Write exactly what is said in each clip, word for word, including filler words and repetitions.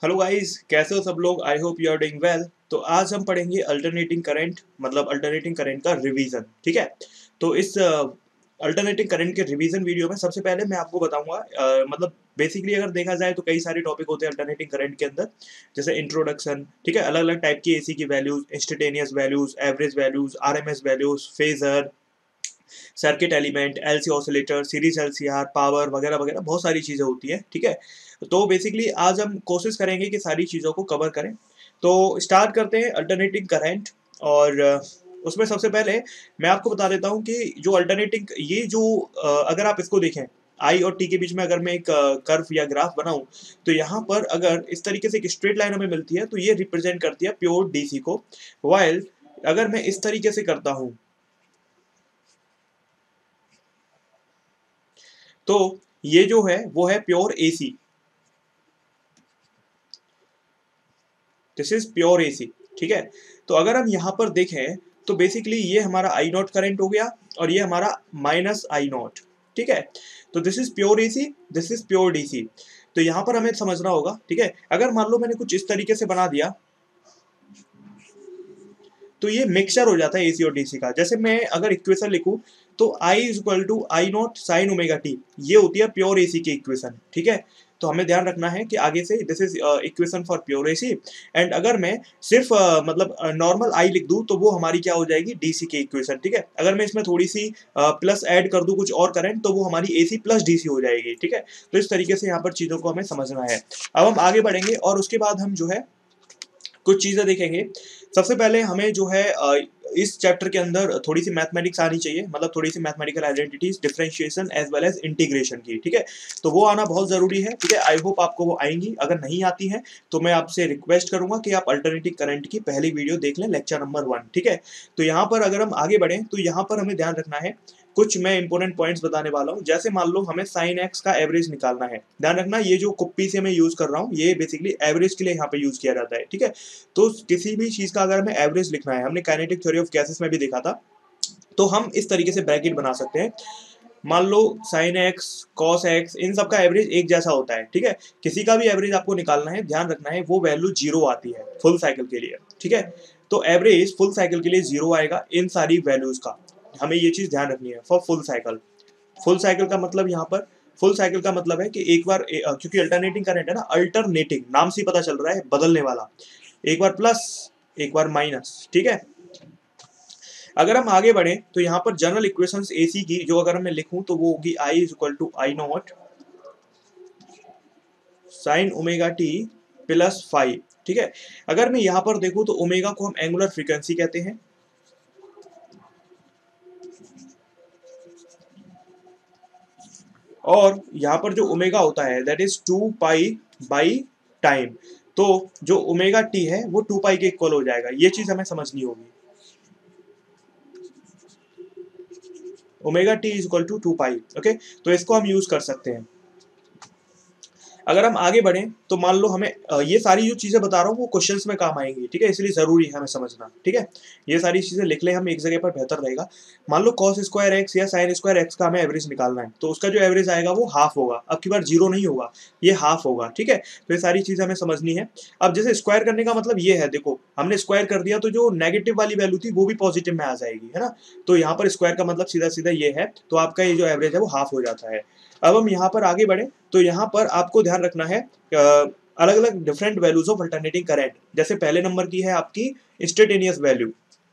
Hello guys, कैसे हो सब लोग। I hope you are doing well. तो आज हम पढ़ेंगे अल्टरनेटिंग करंट, मतलब अल्टरनेटिंग करंट का रिवीजन। ठीक है। तो इस अल्टरनेटिंग करंट के रिवीजन वीडियो में सबसे पहले मैं आपको बताऊंगा, अ, मतलब बेसिकली अगर देखा जाए तो कई सारे टॉपिक होते हैं अल्टरनेटिंग करंट के अंदर, जैसे इंट्रोडक्शन, ठीक है, अलग अलग टाइप की एसी की values, instantaneous values, average values, RMS values, phasor, circuit element, LC oscillator, series LCR, power वगैरह वगैरह बहुत सारी चीज़ें होती हैं। ठीक है। तो बेसिकली आज हम कोशिश करेंगे कि सारी चीज़ों को कवर करें। तो स्टार्ट करते हैं अल्टरनेटिंग करंट। और अ, उसमें सबसे पहले मैं आपको बता देता हूँ कि जो अल्टरनेटिंग ये जो अ, अगर आप इसको देखें, आई और टी के बीच में अगर मैं एक कर्व या ग्राफ बनाऊं, तो यहाँ पर अगर इस तरीके से एक स्ट्रेट लाइन हमें मिलती है तो ये रिप्रेजेंट करती है प्योर डीसी को। वाइल अगर मैं इस तरीके से करता हूँ तो ये जो है वो है pure AC. This is pure AC. ठीक है। तो अगर हम यहाँ पर देखें तो बेसिकली ये हमारा आई नॉट करंट हो गया और ये हमारा माइनस आई नॉट। ठीक है। तो this is pure AC, this is pure DC. तो यहाँ पर हमें समझना होगा। ठीक है। अगर मान लो मैंने कुछ इस तरीके से बना दिया तो ये मिक्सचर हो जाता है एसी और डीसी का। जैसे मैं अगर इक्वेशन लिखूं तो I is equal to I not sine omega t, ये होती है प्योर एसी की इक्वेशन। ठीक है। तो हमें ध्यान रखना है कि आगे से this is equation for pure AC. And अगर मैं सिर्फ uh, मतलब नॉर्मल आई लिख दूं तो वो हमारी क्या हो जाएगी, डीसी की इक्वेशन। ठीक है। अगर मैं इसमें थोड़ी सी प्लस uh, ऐड कर दूं कुछ और करंट तो वो हमारी एसी प्लस डीसी हो जाएगी। ठीक है। तो इस तरीके से यहाँ पर चीजों को हमें समझना है। अब हम आगे बढ़ेंगे और उसके बाद हम जो है कुछ चीजें देखेंगे। सबसे पहले हमें जो है अ, इस चैप्टर के अंदर थोड़ी सी मैथमेटिक्स आनी चाहिए, मतलब थोड़ी सी mathematical identities, differentiation as well as integration की। ठीक है। तो वो आना बहुत जरूरी है। ठीक है। आई होप आपको वो आएंगी। अगर नहीं आती है तो मैं आपसे रिक्वेस्ट करूंगा कि आप अल्टरनेटिंग करंट की पहली वीडियो देख लें, लेक्चर नंबर वन। ठीक है। तो यहाँ पर अगर हम आगे बढ़े तो यहाँ पर हमें ध्यान रखना है, कुछ मैं इंपोर्टेंट पॉइंट्स बताने वाला हूँ। जैसे मान लो हमें साइन एक्स का एवरेज निकालना है। ध्यान रखना, ये जो कुप्पी से मैं यूज कर रहा हूँ ये बेसिकली एवरेज के लिए यहाँ पे यूज किया जाता है। ठीक है। तो किसी भी चीज का अगर हमें एवरेज लिखना है, हमने काइनेटिक थ्योरी ऑफ गैसेस में भी देखा था, तो हम इस तरीके से ब्रैकेट बना सकते हैं। मान लो साइन एक्स, कॉस एक्स, इन सब का एवरेज एक जैसा होता है। ठीक है। किसी का भी एवरेज आपको निकालना है, ध्यान रखना है वो वैल्यू जीरो आती है फुल साइकिल के लिए। ठीक है। तो एवरेज फुल साइकिल के लिए जीरो आएगा इन सारी वैल्यूज का। हमें ये चीज ध्यान रखनी है for full cycle. Full cycle का मतलब यहाँ पर, फुल साइकिल का मतलब है कि एक बार ए, क्योंकि अल्टरनेटिंग करंट है ना, अल्टरनेटिंग नाम से ही पता चल रहा है, बदलने वाला। एक बार प्लस, एक बार माइनस। ठीक है। अगर हम आगे बढ़े तो यहाँ पर जनरल इक्वेशंस एसी की जो अगर मैं लिखूं तो वो होगी I is equal to I not sine omega t plus five. ठीक है। अगर मैं यहाँ पर देखूं तो ओमेगा को हम एंगुलर फ्रीक्वेंसी कहते हैं, और यहाँ पर जो ओमेगा होता है that is two pi by time. तो जो ओमेगा टी है वो टू पाई के इक्वल हो जाएगा। ये चीज हमें समझनी होगी। Omega t is equal to two pi. Okay. तो इसको हम यूज कर सकते हैं। अगर हम आगे बढ़ें तो मान लो हमें अ, ये सारी जो चीजें बता रहा हूँ वो क्वेश्चंस में काम आएंगी। ठीक है। इसलिए जरूरी है हमें समझना। ठीक है। ये सारी चीजें लिख ले हम एक जगह पर, बेहतर रहेगा। मान लो कॉस स्क्वायर एक्स या साइन स्क्वायर एक्स का हमें एवरेज निकालना है, तो उसका जो एवरेज आएगा वो हाफ होगा। अब की बार जीरो नहीं होगा, ये हाफ होगा। ठीक है। तो ये सारी चीजें हमें समझनी है। अब जैसे स्क्वायर करने का मतलब ये है, देखो हमने स्क्वायर कर दिया तो जो नेगेटिव वाली वैल्यू थी वो भी पॉजिटिव में आ जाएगी, है ना। तो यहाँ पर स्क्वायर का मतलब सीधा सीधा ये है, तो आपका ये जो एवरेज है वो हाफ हो जाता है। अब हम यहाँ पर आगे बढ़े तो यहाँ पर आपको ध्यान रखना है अलग अलग different values of alternating current. जैसे पहले नंबर की है आपकी इंस्टेंटेनियस वैल्यू।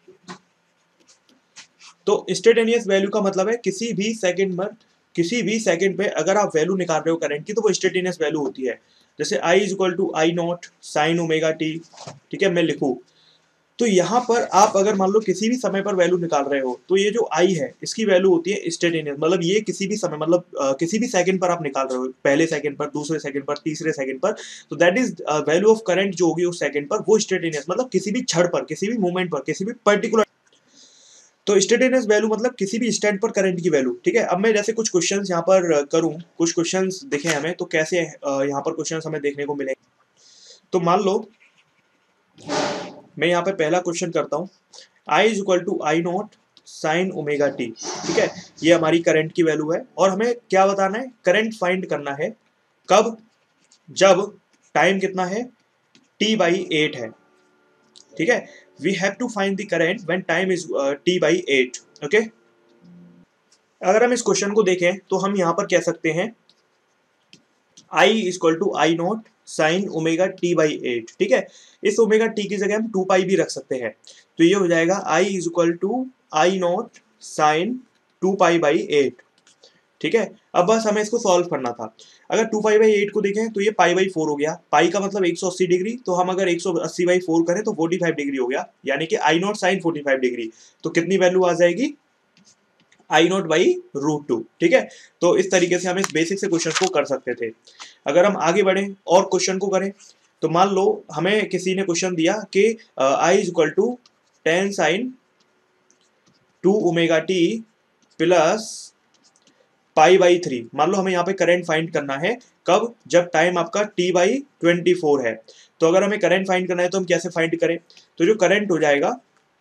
तो इंस्टेंटेनियस वैल्यू का मतलब है किसी भी सेकंड में, किसी भी सेकंड पे अगर आप वैल्यू निकाल रहे हो करंट की तो वो इंस्टेंटेनियस वैल्यू होती है। जैसे I is equal to I not sine omega t. ठीक है। मैं लिखूं तो यहाँ पर आप अगर मान लो किसी भी समय पर वैल्यू निकाल रहे हो तो ये जो आई है इसकी वैल्यू होती है इंस्टेंटेनियस, मतलब ये किसी भी समय, मतलब अ, किसी भी सेकंड पर आप निकाल रहे हो, पहले सेकंड पर, दूसरे सेकंड पर, तीसरे सेकंड पर। तो that is value of current जो होगी उस सेकंड पर वो इंस्टेंटेनियस, मतलब किसी भी क्षण पर, किसी भी मोमेंट पर, किसी भी पर्टिकुलर। तो इंस्टेंटेनियस वैल्यू मतलब किसी भी स्टैंड पर करंट की वैल्यू। ठीक है। अब मैं जैसे कुछ क्वेश्चंस यहाँ पर अ, करूँ, कुछ क्वेश्चंस दिखे हमें तो कैसे अ, यहाँ पर क्वेश्चंस हमें देखने को मिलेंगे। तो मान लो मैं यहाँ पे पहला क्वेश्चन करता हूँ, I is equal to I not sine omega t. ठीक है। ये हमारी करंट की वैल्यू है और हमें क्या बताना है, करंट फाइंड करना है। कब? जब टाइम कितना है, टी बाई एट है, ठीक है। We have to find the current when time is t by eight, okay. अगर हम इस क्वेश्चन को देखें तो हम यहाँ पर कह सकते हैं I is equal to I not sine omega t by eight, ठीक है। इस ओमेगा टी की जगह हम टू पाई भी रख सकते हैं, तो ये हो जाएगा I is equal to I not sine two pi by eight, ठीक है। अब बस हमें इसको सॉल्व करना था। अगर टू पाई बाई एट को देखें तो ये पाई बाई फोर हो गया, पाई का मतलब एक सौ अस्सी डिग्री, तो हम अगर एक सौ अस्सी बाई फोर करें तो पैंतालीस डिग्री हो गया, यानी कि I not sine forty five degree. तो कितनी वैल्यू आ जाएगी, I not by root two, ठीक है। तो इस तरीके से हम इस बेसिक से क्वेश्चन को कर सकते थे। अगर हम आगे बढ़े और क्वेश्चन को करें तो मान लो हमें किसी ने क्वेश्चन दिया कि I is equal to ten sine two omega t plus pi by three. मान लो हमें यहाँ पे करंट फाइंड करना है, कब, जब टाइम आपका टी बाई ट्वेंटी फोर है। तो अगर हमें करंट फाइंड करना है तो हम कैसे फाइंड करें, तो जो करंट हो जाएगा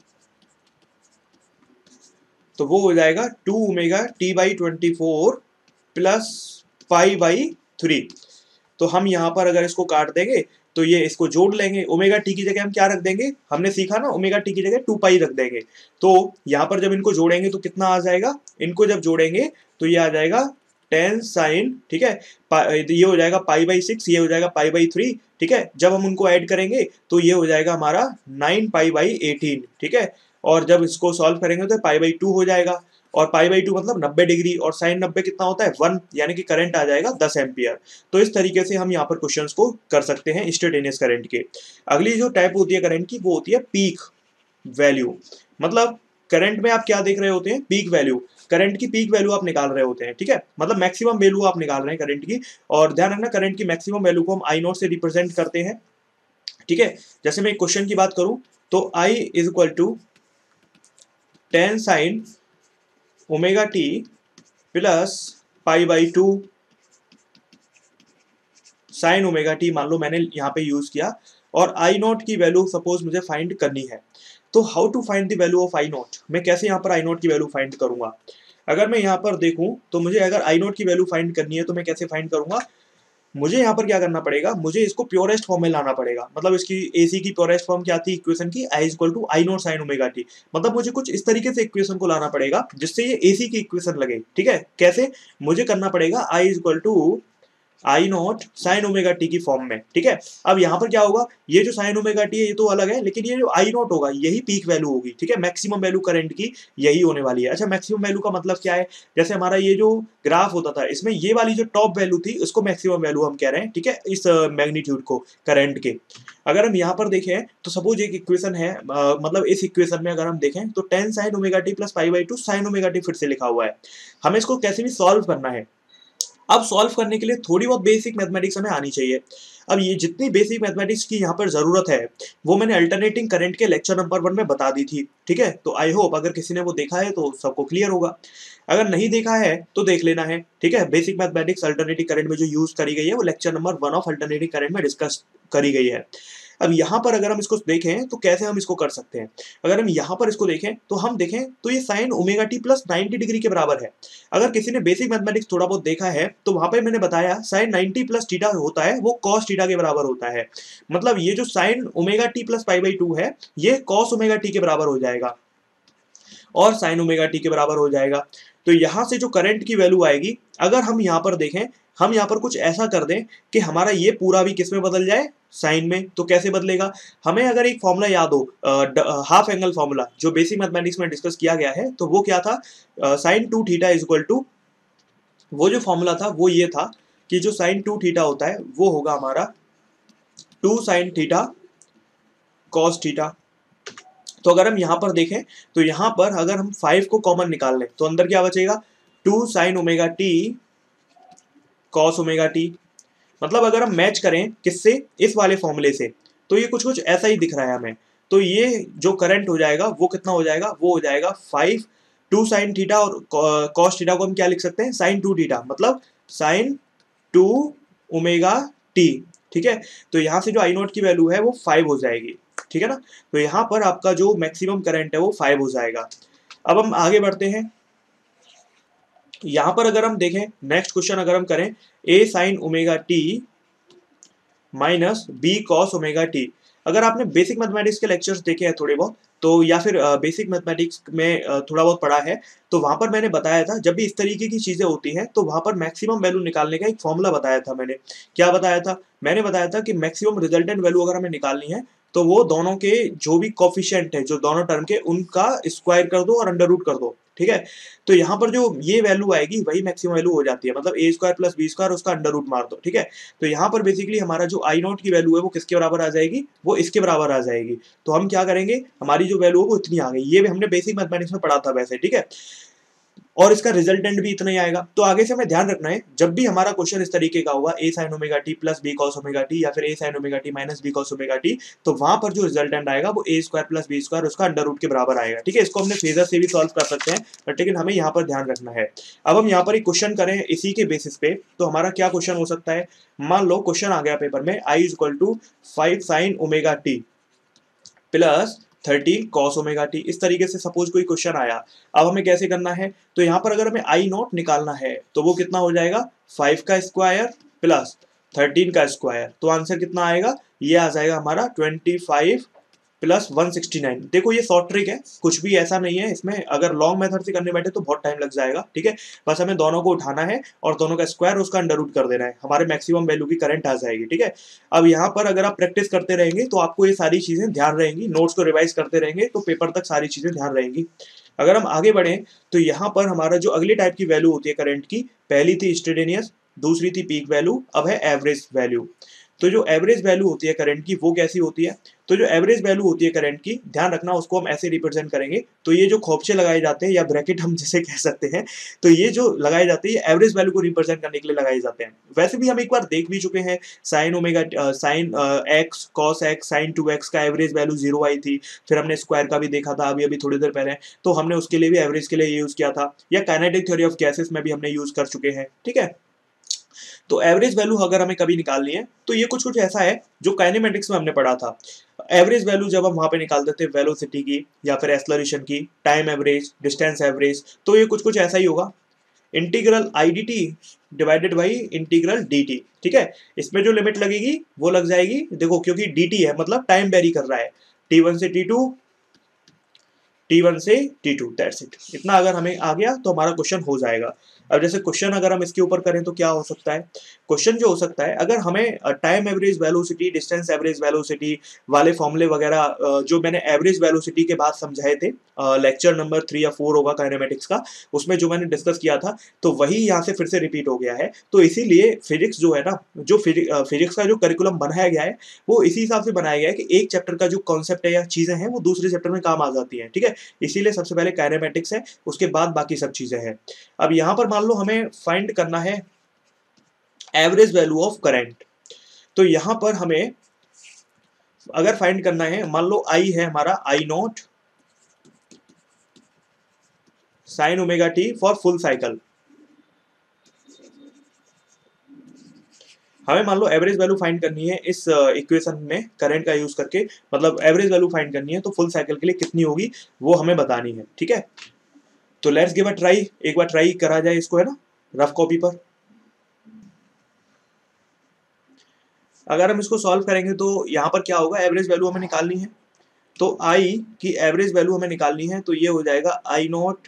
तो वो हो जाएगा two omega t by twenty four plus pi by three. तो हम यहाँ पर अगर इसको काट देंगे तो ये इसको जोड़ लेंगे, ओमेगा टी की जगह हम क्या रख देंगे, हमने सीखा ना, ओमेगा टी की जगह टू पाई रख देंगे। तो यहाँ पर जब इनको जोड़ेंगे तो कितना आ जाएगा, इनको जब जोड़ेंगे तो ये आ जाएगा टेन साइन, ठीक है, ये हो जाएगा पाई बाई सिक्स, ये हो जाएगा पाई बाई थ्री, ठीक है। जब हम उनको ऐड करेंगे तो ये हो जाएगा हमारा नाइन पाई बाई एटीन, ठीक है। और जब इसको सॉल्व करेंगे तो पाई बाई टू हो जाएगा, और पाई बाई टू मतलब नब्बे डिग्री, और साइन नब्बे कितना होता है, वन, यानी कि करंट आ जाएगा दस एम्पियर। तो इस तरीके से हम यहाँ पर क्वेश्चंस को कर सकते हैं इंस्टेंटेनियस करंट के। अगली जो टाइप होती है करंट की वो होती है पीक वैल्यू। मतलब करंट में आप क्या देख रहे होते हैं, पीक वैल्यू, करंट की पीक वैल्यू आप निकाल रहे होते हैं, ठीक है। मतलब मैक्सिमम वैल्यू आप निकाल रहे हैं करंट की। और ध्यान रखना करंट की मैक्सिमम वैल्यू को हम आई नॉट से रिप्रेजेंट करते हैं, ठीक है। जैसे मैं क्वेश्चन की बात करूं तो I is equal to ten sine omega t plus pi by two sine omega t, मान लो मैंने यहाँ पे यूज किया, और आई नॉट की वैल्यू सपोज मुझे फाइंड करनी है। तो how to find the value of I not, मैं कैसे यहाँ पर आई नॉट की वैल्यू फाइंड करूंगा। अगर मैं यहाँ पर देखूं तो मुझे अगर आई नॉट की वैल्यू फाइंड करनी है तो मैं कैसे फाइंड करूंगा, मुझे यहाँ पर क्या करना पड़ेगा, मुझे इसको प्योरेस्ट फॉर्म में लाना पड़ेगा। मतलब इसकी एसी की प्योरेस्ट फॉर्म क्या थी इक्वेशन की, I equal to I not sine omega t. मतलब मुझे कुछ इस तरीके से इक्वेशन को लाना पड़ेगा जिससे ये एसी की इक्वेशन लगे, ठीक है। कैसे, मुझे करना पड़ेगा I equal to I not sine omega t की फॉर्म में, ठीक है। अब यहाँ पर क्या होगा, ये जो साइन ओमेगा टी है ये तो अलग है, लेकिन ये जो आई नॉट होगा यही पीक वैल्यू होगी, ठीक है। मैक्सिमम वैल्यू करंट की यही होने वाली है। अच्छा, मैक्सिमम वैल्यू का मतलब क्या है, जैसे हमारा ये जो ग्राफ होता था इसमें ये वाली जो टॉप वैल्यू थी उसको मैक्सिमम वैल्यू हम कह रहे हैं, ठीक है, इस मैग्नीट्यूड को करंट के। अगर हम यहाँ पर देखें तो सपोज एक इक्वेशन है, आ, मतलब इस इक्वेशन में अगर हम देखें तो ten sine omega t plus pi by two sine omega t फिर से लिखा हुआ है। हमें इसको कैसे भी सॉल्व करना है। अब सॉल्व करने के लिए थोड़ी बहुत बेसिक मैथमेटिक्स हमें आनी चाहिए। अब ये जितनी बेसिक मैथमेटिक्स की यहाँ पर जरूरत है वो मैंने अल्टरनेटिंग करंट के लेक्चर नंबर वन में बता दी थी, ठीक है। तो आई होप अगर किसी ने वो देखा है तो सबको क्लियर होगा, अगर नहीं देखा है तो देख लेना है, ठीक है। बेसिक मैथमेटिक्स अल्टरनेटिव करंट में जो यूज करी गई है वो lecture number one of alternative current में डिस्कस करी गई है। अब यहाँ पर अगर हम इसको देखें तो कैसे हम इसको कर सकते हैं। अगर हम यहाँ पर इसको देखें तो हम देखें तो ये sine omega t plus ninety degree के बराबर है। अगर किसी ने बेसिक मैथमेटिक्स थोड़ा बहुत देखा है तो वहां पे मैंने बताया साइन नाइन्टी प्लस थीटा होता है वो कॉस थीटा के बराबर होता है। मतलब ये जो sine omega t plus pi by two है ये कॉस ओमेगा टी के बराबर हो जाएगा और साइन ओमेगा टी के बराबर हो जाएगा। तो यहां से जो करंट की वैल्यू आएगी, अगर हम यहाँ पर देखें, हम यहाँ पर कुछ ऐसा कर दें कि हमारा ये पूरा भी किस में बदल जाए, साइन में। तो कैसे बदलेगा, हमें अगर एक फॉर्मूला याद हो, हाफ एंगल फॉर्मूला जो बेसिक मैथमेटिक्स में डिस्कस किया गया है, तो वो क्या था, sine two theta is equal to, वो जो फॉर्मूला था वो ये था कि जो साइन टू थीटा होता है वो होगा हमारा two sine theta cos theta. तो अगर हम यहाँ पर देखें तो यहाँ पर अगर हम फाइव को कॉमन निकाल लें तो अंदर क्या बचेगा, two sine omega t cos omega t. मतलब अगर हम मैच करें किससे, इस वाले फॉर्मूले से, तो ये कुछ कुछ ऐसा ही दिख रहा है हमें। तो ये जो करंट हो जाएगा वो कितना हो जाएगा, वो हो जाएगा फाइव टू साइन थीटा, और कॉस थीटा को हम क्या लिख सकते हैं, साइन टू थीटा, मतलब साइन टू ओमेगा टी, ठीक है। तो यहाँ से जो आई नोट की वैल्यू है वो फाइव हो जाएगी, ठीक है ना। तो यहाँ पर आपका जो मैक्सिमम करंट है वो फाइव हो जाएगा। अब हम आगे बढ़ते हैं, यहाँ पर अगर हम देखें नेक्स्ट क्वेश्चन अगर हम करें, A sine omega t minus B cos omega t. अगर आपने बेसिक मैथमेटिक्स के लेक्चर्स देखे हैं थोड़े बहुत, तो या फिर बेसिक मैथमेटिक्स में uh, थोड़ा बहुत पढ़ा है, तो वहां पर मैंने बताया था जब भी इस तरीके की चीजें होती हैं तो वहां पर मैक्सिमम वैल्यू निकालने का एक फॉर्मूला बताया था मैंने। क्या बताया था? मैंने बताया था कि मैक्सिमम रिजल्टेंट वैल्यू अगर हमें निकालनी है तो वो दोनों के जो भी कोफिशिएंट है, जो दोनों टर्म के, उनका स्क्वायर कर दो और अंडर रूट कर दो। ठीक है, तो यहाँ पर जो ये वैल्यू आएगी वही मैक्सिमम वैल्यू हो जाती है, मतलब A square plus B square उसका अंडर रूट मार दो। ठीक है, तो यहाँ पर बेसिकली हमारा जो आई नॉट की वैल्यू है वो किसके बराबर आ जाएगी? वो इसके बराबर आ जाएगी। तो हम क्या करेंगे, हमारी जो वैल्यू है वो इतनी आ गई, ये भी हमने बेसिक मैथमेटिक्स में पढ़ा था वैसे। ठीक है, और इसका रिजल्टेंट भी इतना ही आएगा। तो आगे से हमें ध्यान रखना है, जब भी हमारा क्वेश्चन इस तरीके का होगा A sine omega t plus B cos omega t या फिर A sine omega t minus B cos omega t, तो वहां पर जो रिजल्टेंट आएगा वो A square plus B square उसका अंडर रूट के बराबर आएगा। ठीक है, इसको हमने फेजर से भी सॉल्व कर सकते हैं, बट लेकिन हमें यहाँ पर ध्यान रखना है। अब हम यहाँ पर एक क्वेश्चन करें इसी के बेसिस पे, तो हमारा क्या क्वेश्चन हो सकता है? मान लो क्वेश्चन आ गया पेपर में, I is equal to five sine omega t plus thirteen cos omega t, इस तरीके से सपोज कोई क्वेश्चन आया। अब हमें कैसे करना है? तो यहाँ पर अगर हमें आई नॉट निकालना है तो वो कितना हो जाएगा? फाइव का स्क्वायर प्लस थर्टीन का स्क्वायर, तो आंसर कितना आएगा? ये आ जाएगा हमारा twenty five plus one sixty nine. देखो ये शॉर्ट ट्रिक है, कुछ भी ऐसा नहीं है इसमें, अगर लॉन्ग मेथड से करने बैठे तो बहुत टाइम लग जाएगा। ठीक है, बस हमें दोनों को उठाना है और दोनों का स्क्वायर उसका अंडर रूट कर देना है, हमारे मैक्सिमम वैल्यू की करंट आ जाएगी। ठीक है, अब यहाँ पर अगर आप प्रैक्टिस करते रहेंगे तो आपको ये सारी चीजें ध्यान रहेंगी, नोट्स को रिवाइज करते रहेंगे तो पेपर तक सारी चीजें ध्यान रहेंगी। अगर हम आगे बढ़े तो यहाँ पर हमारा जो अगली टाइप की वैल्यू होती है करंट की, पहली थी इंस्टेंटेनियस, दूसरी थी पीक वैल्यू, अब है एवरेज वैल्यू। तो जो एवरेज वैल्यू होती है करंट की वो कैसी होती है? तो जो एवरेज वैल्यू होती है करंट की, ध्यान रखना, उसको हम ऐसे रिप्रेजेंट करेंगे। तो ये जो खोपचे लगाए जाते हैं या ब्रैकेट हम जिसे कह सकते हैं, तो ये जो लगाए जाते हैं एवरेज वैल्यू को रिप्रेजेंट करने के लिए लगाए जाते हैं। वैसे भी हम एक बार देख भी चुके हैं, sine omega sine x cos x sine two x का एवरेज वैल्यू जीरो आई थी, फिर हमने स्क्वायर का भी देखा था अभी अभी थोड़ी देर पहले, तो हमने उसके लिए भी एवरेज के लिए यूज किया था, या काइनेटिक थ्योरी ऑफ गैसेस में भी हमने यूज कर चुके हैं। ठीक है, तो एवरेज वैल्यू अगर हमें कभी निकालनी है तो ये कुछ कुछ ऐसा है जो काइनेमेटिक्स में हमने पढ़ा था। एवरेज वैल्यू जब हम वहां पे निकालते थे वेलोसिटी की या फिर एक्सेलरेशन की, टाइम एवरेज, डिस्टेंस एवरेज, तो ये कुछ कुछ ऐसा ही होगा, integral I d t divided by integral d t. ठीक है, इसमें जो लिमिट लगेगी वो लग जाएगी, देखो क्योंकि डी टी है मतलब टाइम वेरी कर रहा है, टी वन से टी टू, टी वन से टी टू, दैट्स इट। इतना अगर हमें आ गया तो हमारा क्वेश्चन हो जाएगा। अब जैसे क्वेश्चन अगर हम इसके ऊपर करें तो क्या हो सकता है? क्वेश्चन जो हो सकता है, अगर हमें time average velocity, distance average velocity वाले फॉर्मूले वगैरह जो मैंने एवरेज वेलोसिटी के बाद समझाए थे, लेक्चर नंबर थ्री या फोर होगा काइनेमेटिक्स का, उसमें जो मैंने डिस्कस किया था, तो वही यहाँ से फिर से रिपीट हो गया है। तो इसीलिए फिजिक्स जो है ना, जो फिजिक्स का जो करिकुलम बनाया गया है वो इसी हिसाब से बनाया गया है कि एक चैप्टर का जो कॉन्सेप्ट है या चीजें हैं वो दूसरे चैप्टर में काम आ जाती हैं। ठीक है, इसीलिए सबसे पहले काइनेमेटिक्स है, उसके बाद बाकी सब चीजें हैं। अब यहाँ पर मान लो हमें फाइंड करना है एवरेज वैल्यू ऑफ करंट, तो यहाँ पर हमें अगर फाइंड करना है, मान लो आई है हमारा I not sine omega t for full cycle, हमें मान लो एवरेज वैल्यू फाइंड करनी है इस इक्वेशन में करंट का यूज करके, मतलब एवरेज वैल्यू फाइंड करनी है तो फुल साइकिल के लिए कितनी होगी वो हमें बतानी है। ठीक है, तो लेट्स गिव अ ट्राई, एक बार ट्राई करा जाए इसको, है ना, रफ कॉपी पर। अगर हम इसको सॉल्व करेंगे तो यहाँ पर क्या होगा, एवरेज वैल्यू हमें निकालनी है, तो आई की एवरेज वैल्यू हमें निकालनी है, तो ये हो जाएगा I not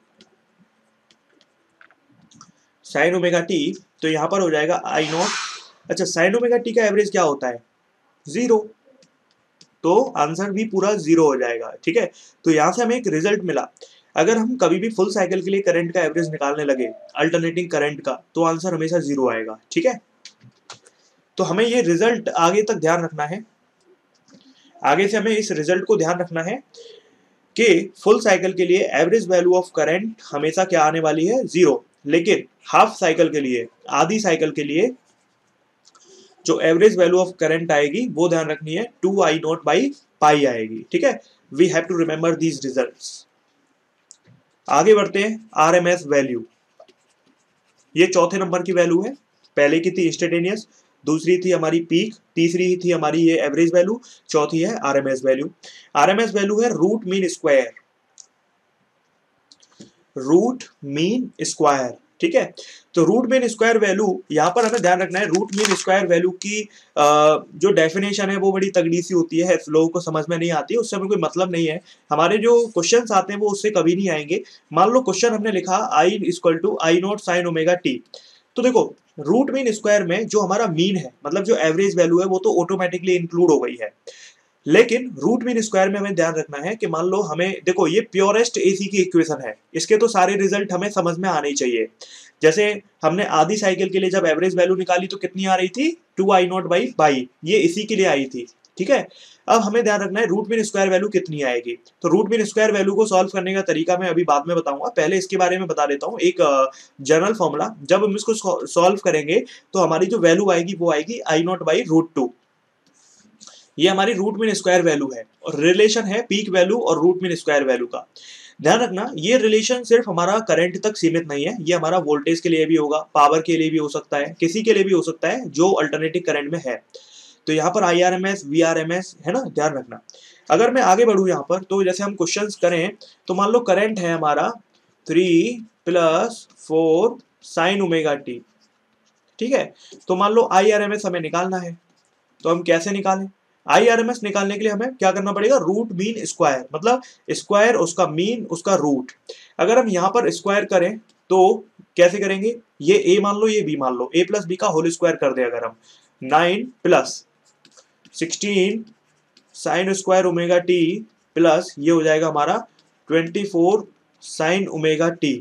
sine omega t, तो यहाँ पर हो जाएगा आई नॉट, अच्छा साइन ओमेगा टी का एवरेज क्या होता है? जीरो, तो आंसर भी पूरा जीरो हो जाएगा। ठीक है, तो यहाँ से हमें एक रिजल्ट मिला। अगर हम कभी भी फुल साइकिल के लिए करंट का एवरेज निकालने लगे अल्टरनेटिंग करंट का, तो आंसर हमेशा जीरो आएगा। ठीक है, तो हमें ये रिजल्ट आगे तक ध्यान रखना है, आगे से हमें इस रिजल्ट को ध्यान रखना है कि फुल साइकिल के लिए एवरेज वैल्यू ऑफ करंट हमेशा क्या आने वाली है? जीरो, लेकिन हाफ साइकिल के लिए, आधी साइकिल के लिए जो एवरेज वैल्यू ऑफ करंट आएगी वो ध्यान रखनी है two I not by pi आएगी। ठीक है, we have to remember these results. आगे बढ़ते हैं, आर एम एस वैल्यू, ये चौथे नंबर की वैल्यू है, पहले की थी इंस्टेंटेनियस, दूसरी थी हमारी पीक, तीसरी थी हमारी ये एवरेज वैल्यू, चौथी है आरएमएस वैल्यू। आरएमएस वैल्यू है root mean square, root mean square. ठीक है। तो रूट मीन स्क्वायर वैल्यू यहाँ पर हमें ध्यान रखना है, रूट मीन स्क्वायर वैल्यू की आ, जो डेफिनेशन है वो बड़ी तगड़ी सी होती है, लोगों को समझ में नहीं आती, उससे हमें कोई मतलब नहीं है। हमारे जो क्वेश्चंस आते हैं वो उससे कभी नहीं आएंगे। मान लो क्वेश्चन हमने लिखा I equal to I not sine omega t, तो देखो रूट मीन स्क्वायर में जो हमारा मीन है, मतलब जो एवरेज वैल्यू है, वो तो ऑटोमेटिकली इंक्लूड हो गई है। लेकिन रूट मीन स्क्वायर में हमें ध्यान रखना है कि मान लो हमें, देखो ये प्योरेस्ट एसी की इक्वेशन है, इसके तो सारे रिजल्ट हमें समझ में आने ही चाहिए। जैसे हमने आधी साइकिल के लिए जब एवरेज वैल्यू निकाली तो कितनी आ रही थी, two I not by by, ये इसी के लिए आई थी, ठीक है। अब हमें ध्यान रखना है रूट मीन स्क्वायर वैल्यू कितनी आएगी। तो रूट मीन स्क्वायर वैल्यू को सॉल्व करने का तरीका मैं अभी बाद में बताऊंगा, पहले इसके बारे में बता देता हूँ एक जनरल फॉर्मूला। जब हम इसको सॉल्व करेंगे तो हमारी जो वैल्यू आएगी वो आएगी I not by root two, ये हमारी रूट मीन स्क्वायर वैल्यू है, और रिलेशन है पीक वैल्यू और रूट मीन स्क्वायर वैल्यू का। ध्यान रखना ये रिलेशन सिर्फ हमारा करंट तक सीमित नहीं है, ये हमारा वोल्टेज के लिए भी होगा, पावर के लिए भी हो सकता है, किसी के लिए भी हो सकता है जो अल्टरनेटिव करंट में है। तो यहाँ पर I R M S V R M S है ना, ध्यान रखना। अगर मैं आगे बढ़ू यहाँ पर, तो जैसे हम क्वेश्चन करें तो मान लो करंट है हमारा three plus four sine omega t, ठीक है। तो मान लो आई आर एम एस हमें निकालना है, तो हम कैसे निकालें? आई आर एम एस निकालने के लिए हमें क्या करना पड़ेगा, रूट मीन स्क्वायर, मतलब स्क्वायर उसका मीन उसका रूट। अगर हम यहाँ पर स्क्वायर करें तो कैसे करेंगे, ये ए मान लो ये बी मान लो, ए प्लस बी का होल स्क्वायर कर दे अगर हम, nine plus sixteen sine square omega t plus ये हो जाएगा हमारा twenty four sine omega t,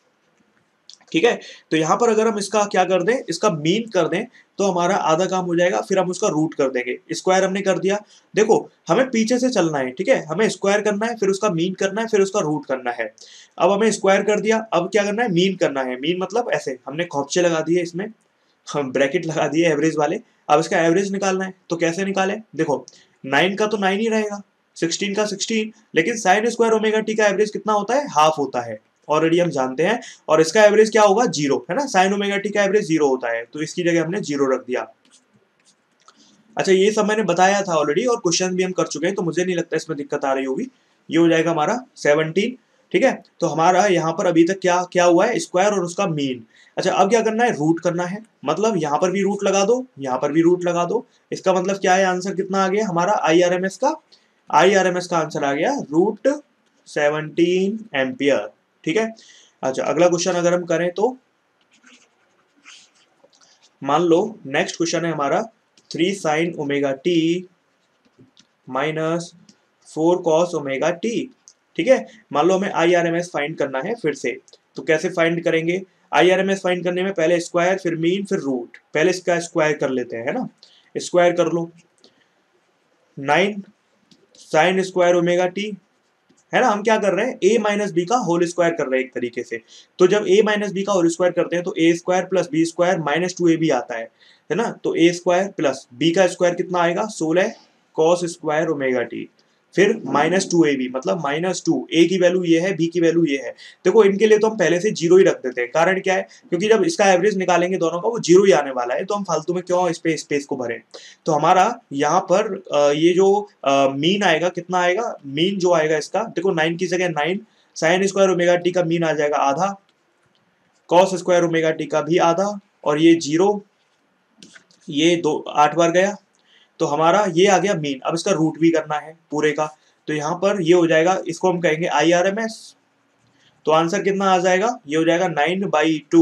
ठीक है। तो यहां पर अगर हम इसका क्या कर दें, इसका मीन कर दें, तो हमारा आधा काम हो जाएगा, फिर हम उसका रूट कर देंगे। स्क्वायर हमने कर दिया, देखो हमें पीछे से चलना है, ठीक है, हमें स्क्वायर करना है, फिर उसका मीन करना है, फिर उसका रूट करना है। अब हमें स्क्वायर कर दिया, अब क्या करना है, मीन करना है। मीन मतलब ऐसे हमने खौपचे लगा दिए, इसमें हम ब्रैकेट लगा दिए एवरेज वाले। अब इसका एवरेज निकालना है, तो कैसे निकालें, देखो नाइन का तो नाइन ही रहेगा, सिक्सटीन का सिक्सटीन, लेकिन साइन स्क्वायर ओमेगा टी का एवरेज कितना होता है, हाफ होता है, ऑलरेडी हम जानते हैं। और इसका एवरेज क्या होगा, जीरो, है ना, साइन ओमेगा टी का एवरेज जीरो होता है, तो इसकी जगह हमने जीरो रख दिया। अच्छा ये सब मैंने बताया था ऑलरेडी, और क्वेश्चन भी हम कर चुके हैं, तो मुझे नहीं लगता इसमें दिक्कत आ रही होगी। ये हो जाएगा हमारा सेवनटीन, ठीक है। तो हमारा यहाँ पर अभी तक क्या क्या हुआ है, स्क्वायर और उसका मीन। अच्छा अब क्या करना है, रूट करना है, मतलब यहाँ पर भी रूट लगा दो, यहाँ पर भी रूट लगा दो। इसका मतलब क्या है, आंसर कितना आ गया हमारा आई आर एम एस का, आई आर एम एस का आंसर आ गया रूट सेवनटीन एम्पियर, ठीक है। अच्छा अगला क्वेश्चन अगर हम करें तो मान लो नेक्स्ट क्वेश्चन है हमारा three sine omega t minus four cos omega t, ठीक है। मान लो हमें I R M S find करना है फिर से, तो कैसे फाइंड करेंगे, I R M S find करने में पहले स्क्वायर फिर मीन फिर रूट, पहले इसका स्क्वायर कर लेते हैं, है ना, स्क्वायर कर लो, nine sine square omega t, है ना। हम क्या कर रहे हैं, a माइनस बी का होल स्क्वायर कर रहे हैं एक तरीके से। तो जब a माइनस बी का होल स्क्वायर करते हैं तो a square plus B square minus two A B आता है, है ना। तो a स्क्वायर प्लस b का स्क्वायर कितना आएगा, सोलह कॉस स्क्वायर ओमेगा टी, फिर माइनस टू ए बी, मतलब माइनस टू, ए की वैल्यू ये है, बी की वैल्यू ये है। देखो इनके लिए तो हम पहले से जीरो ही रख देते हैं, कारण क्या है, क्योंकि जब इसका एवरेज निकालेंगे दोनों का वो जीरो ही आने वाला है, तो हम फालतू में क्यों इस पे स्पेस को भरें। तो हमारा यहाँ पर ये जो मीन आएगा कितना आएगा, मीन जो आएगा इसका, देखो नाइन की जगह nine, sine square omega t का मीन आ जाएगा आधा, कॉस स्क्वायर ओमेगा टी का भी आधा, और ये जीरो, ये दो आठ बार गया, तो हमारा ये आ गया मीन। अब इसका रूट भी करना है पूरे का, तो यहाँ पर ये हो जाएगा, इसको हम कहेंगे आई आर एम एस। तो आंसर कितना आ जाएगा, ये हो जाएगा nine by two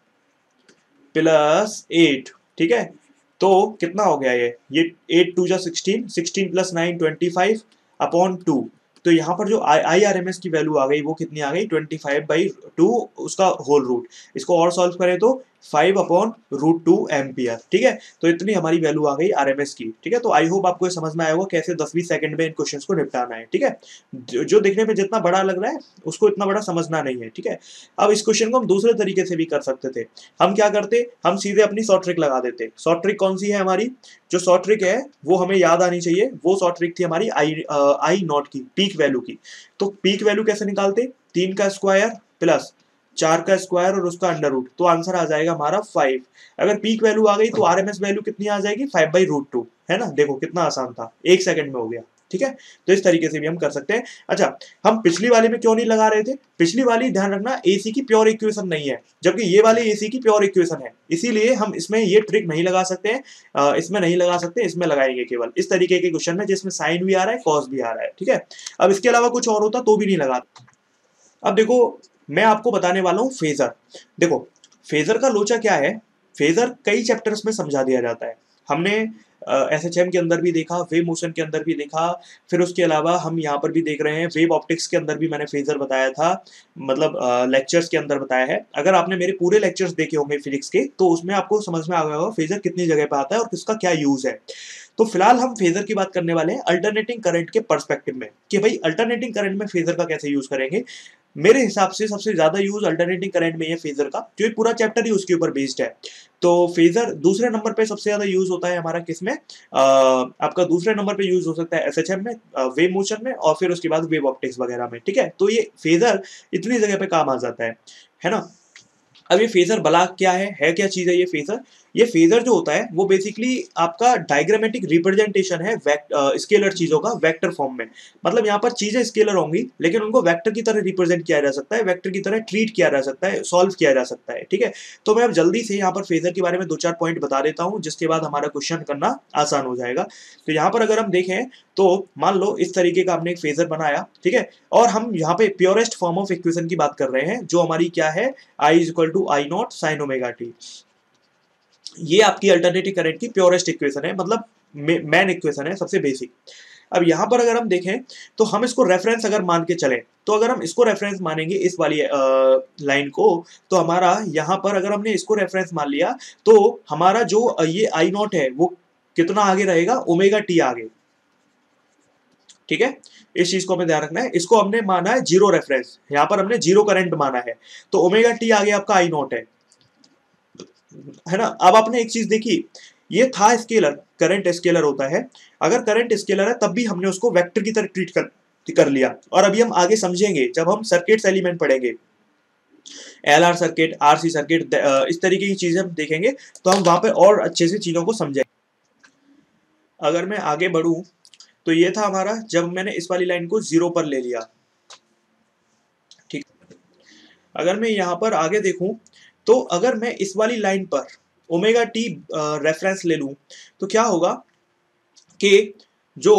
plus eight, ठीक है। तो कितना हो गया ये ये एट टू जा sixteen, sixteen plus nine twenty five upon two. तो यहाँ पर जो आई आर एम एस की वैल्यू आ गई वो कितनी आ गई, ट्वेंटी फाइव बाई टू उसका होल रूट। इसको और सॉल्व करें तो five upon root two ampere, ठीक है। तो इतनी हमारी वैल्यू आ गई आरएमएस की, ठीक है। तो आई होप आपको ये समझ में आया होगा कैसे दस बीस सेकंड में इन क्वेश्चंस को निपटाना है, ठीक है। जो दिखने में जितना बड़ा लग रहा है उसको इतना बड़ा समझना नहीं है, ठीक है। अब इस क्वेश्चन को हम दूसरे तरीके से भी कर सकते थे। हम क्या करते, हम सीधे अपनी शॉर्ट ट्रिक लगा देते। शॉर्ट ट्रिक कौन सी है हमारी, जो शॉर्ट ट्रिक है वो हमें याद आनी चाहिए। वो शॉर्ट ट्रिक थी हमारी आई आई नॉट की, पीक वैल्यू की। तो पीक वैल्यू कैसे निकालते, तीन का स्क्वायर प्लस चार का स्क्वायर और उसका अंडर रूट, तो आंसर आ जाएगा हमारा फाइव। अगर पीक वैल्यू आ गई तो आरएमएस वैल्यू कितनी आ जाएगी, फाइव बाई रूट टू, है ना। देखो कितना आसान था, एक सेकंड में हो गया, ठीक है। तो इस तरीके से भी हम कर सकते हैं। अच्छा, हम पिछली वाली में क्यों नहीं लगा रहे थे? पिछली वाली ध्यान रखना एसी की प्योर इक्वेशन नहीं है, जबकि ये वाली एसी की प्योर इक्वेशन है, इसीलिए हम इसमें ये ट्रिक नहीं लगा सकते हैं, इसमें नहीं लगा सकते, इसमें लगाएंगे केवल इस तरीके के क्वेश्चन में जिसमें साइन भी आ रहा है कॉस भी आ रहा है, ठीक है। अब इसके अलावा कुछ और होता तो भी नहीं लगा। अब देखो मैं आपको बताने वाला हूँ फेजर। देखो फेजर का लोचा क्या है, फेजर कई चैप्टर्स में समझा दिया जाता है। हमने एस एच एम के अंदर भी देखा, वेव मोशन के अंदर भी देखा, फिर उसके अलावा हम यहाँ पर भी देख रहे हैं वेव ऑप्टिक्स के अंदर भी मैंने फेजर बताया था, मतलब लेक्चर्स के अंदर बताया है। अगर आपने मेरे पूरे लेक्चर्स देखे होंगे फिजिक्स के तो उसमें आपको समझ में आ गया होगा फेजर कितनी जगह पे आता है और किसका क्या यूज है। तो फिलहाल हम फेजर की बात करने वाले हैं अल्टरनेटिंग करंट के पर्सपेक्टिव में, कि भाई अल्टरनेटिंग करंट में फेजर का कैसे यूज करेंगे। मेरे हिसाब से सबसे ज्यादा यूज अल्टरनेटिंग करंट में है फेजर का, क्योंकि पूरा चैप्टर ही उसके ऊपर बेस्ड है। तो फेजर दूसरे नंबर पे सबसे ज्यादा यूज होता है हमारा किसमें, आपका दूसरे नंबर पे यूज हो सकता है एसएचएम में, वेव मोशन में, और फिर उसके बाद वेव ऑप्टिक्स वगैरह में, ठीक है। तो ये फेजर इतनी जगह पे काम आ जाता है है ना। अब ये फेजर भला क्या है है क्या चीज है ये फेजर? ये फेजर जो होता है वो बेसिकली आपका डायग्रामेटिक रिप्रेजेंटेशन है स्केलर चीजों का वेक्टर फॉर्म में। मतलब यहाँ पर चीजें स्केलर होंगी लेकिन उनको वेक्टर की तरह रिप्रेजेंट किया जा सकता है, वेक्टर की तरह ट्रीट किया जा सकता है, सॉल्व किया जा सकता है, ठीक है। तो मैं अब जल्दी से यहाँ पर फेजर के बारे में दो चार पॉइंट बता देता हूँ जिसके बाद हमारा क्वेश्चन करना आसान हो जाएगा। तो यहाँ पर अगर हम देखें तो मान लो इस तरीके का हमने एक फेजर बनाया, ठीक है, और हम यहाँ पे प्योरेस्ट फॉर्म ऑफ इक्वेशन की बात कर रहे हैं जो हमारी क्या है, I is equal to I not sine omega t. ये आपकी अल्टरनेटिव करंट की प्योरेस्ट इक्वेशन है, मतलब मेन इक्वेशन है, सबसे बेसिक। अब यहां पर अगर हम देखें तो हम इसको रेफरेंस अगर मान के चलें, तो अगर हम इसको रेफरेंस मानेंगे इस वाली लाइन को, तो हमारा यहां पर अगर हमने इसको रेफरेंस मान लिया तो हमारा जो ये आई नॉट है वो कितना आगे रहेगा, ओमेगा टी आगे, ठीक है। इस चीज को हमें ध्यान रखना है। इसको हमने माना है जीरो रेफरेंस, यहां पर हमने जीरो करंट माना है, तो ओमेगा टी आगे आपका आई नॉट है है ना। अब आपने एक चीज देखी, ये था स्केलर, करंट स्केलर होता है, अगर करंट स्केलर है तब भी हमने उसको वेक्टर की तरह ट्रीट कर कर लिया। और अभी हम आगे समझेंगे जब हम सर्किट्स एलिमेंट पढ़ेंगे, एलआर सर्किट, आरसी सर्किट, इस तरीके की चीजें हम देखेंगे तो हम वहां पे और अच्छे से चीजों को समझेंगे। अगर मैं आगे बढ़ूं तो ये था हमारा जब मैंने इस वाली लाइन को जीरो पर ले लिया, ठीक। अगर मैं यहां पर आगे देखूं तो अगर मैं इस वाली लाइन पर ओमेगा टी रेफरेंस ले लूं तो क्या होगा कि जो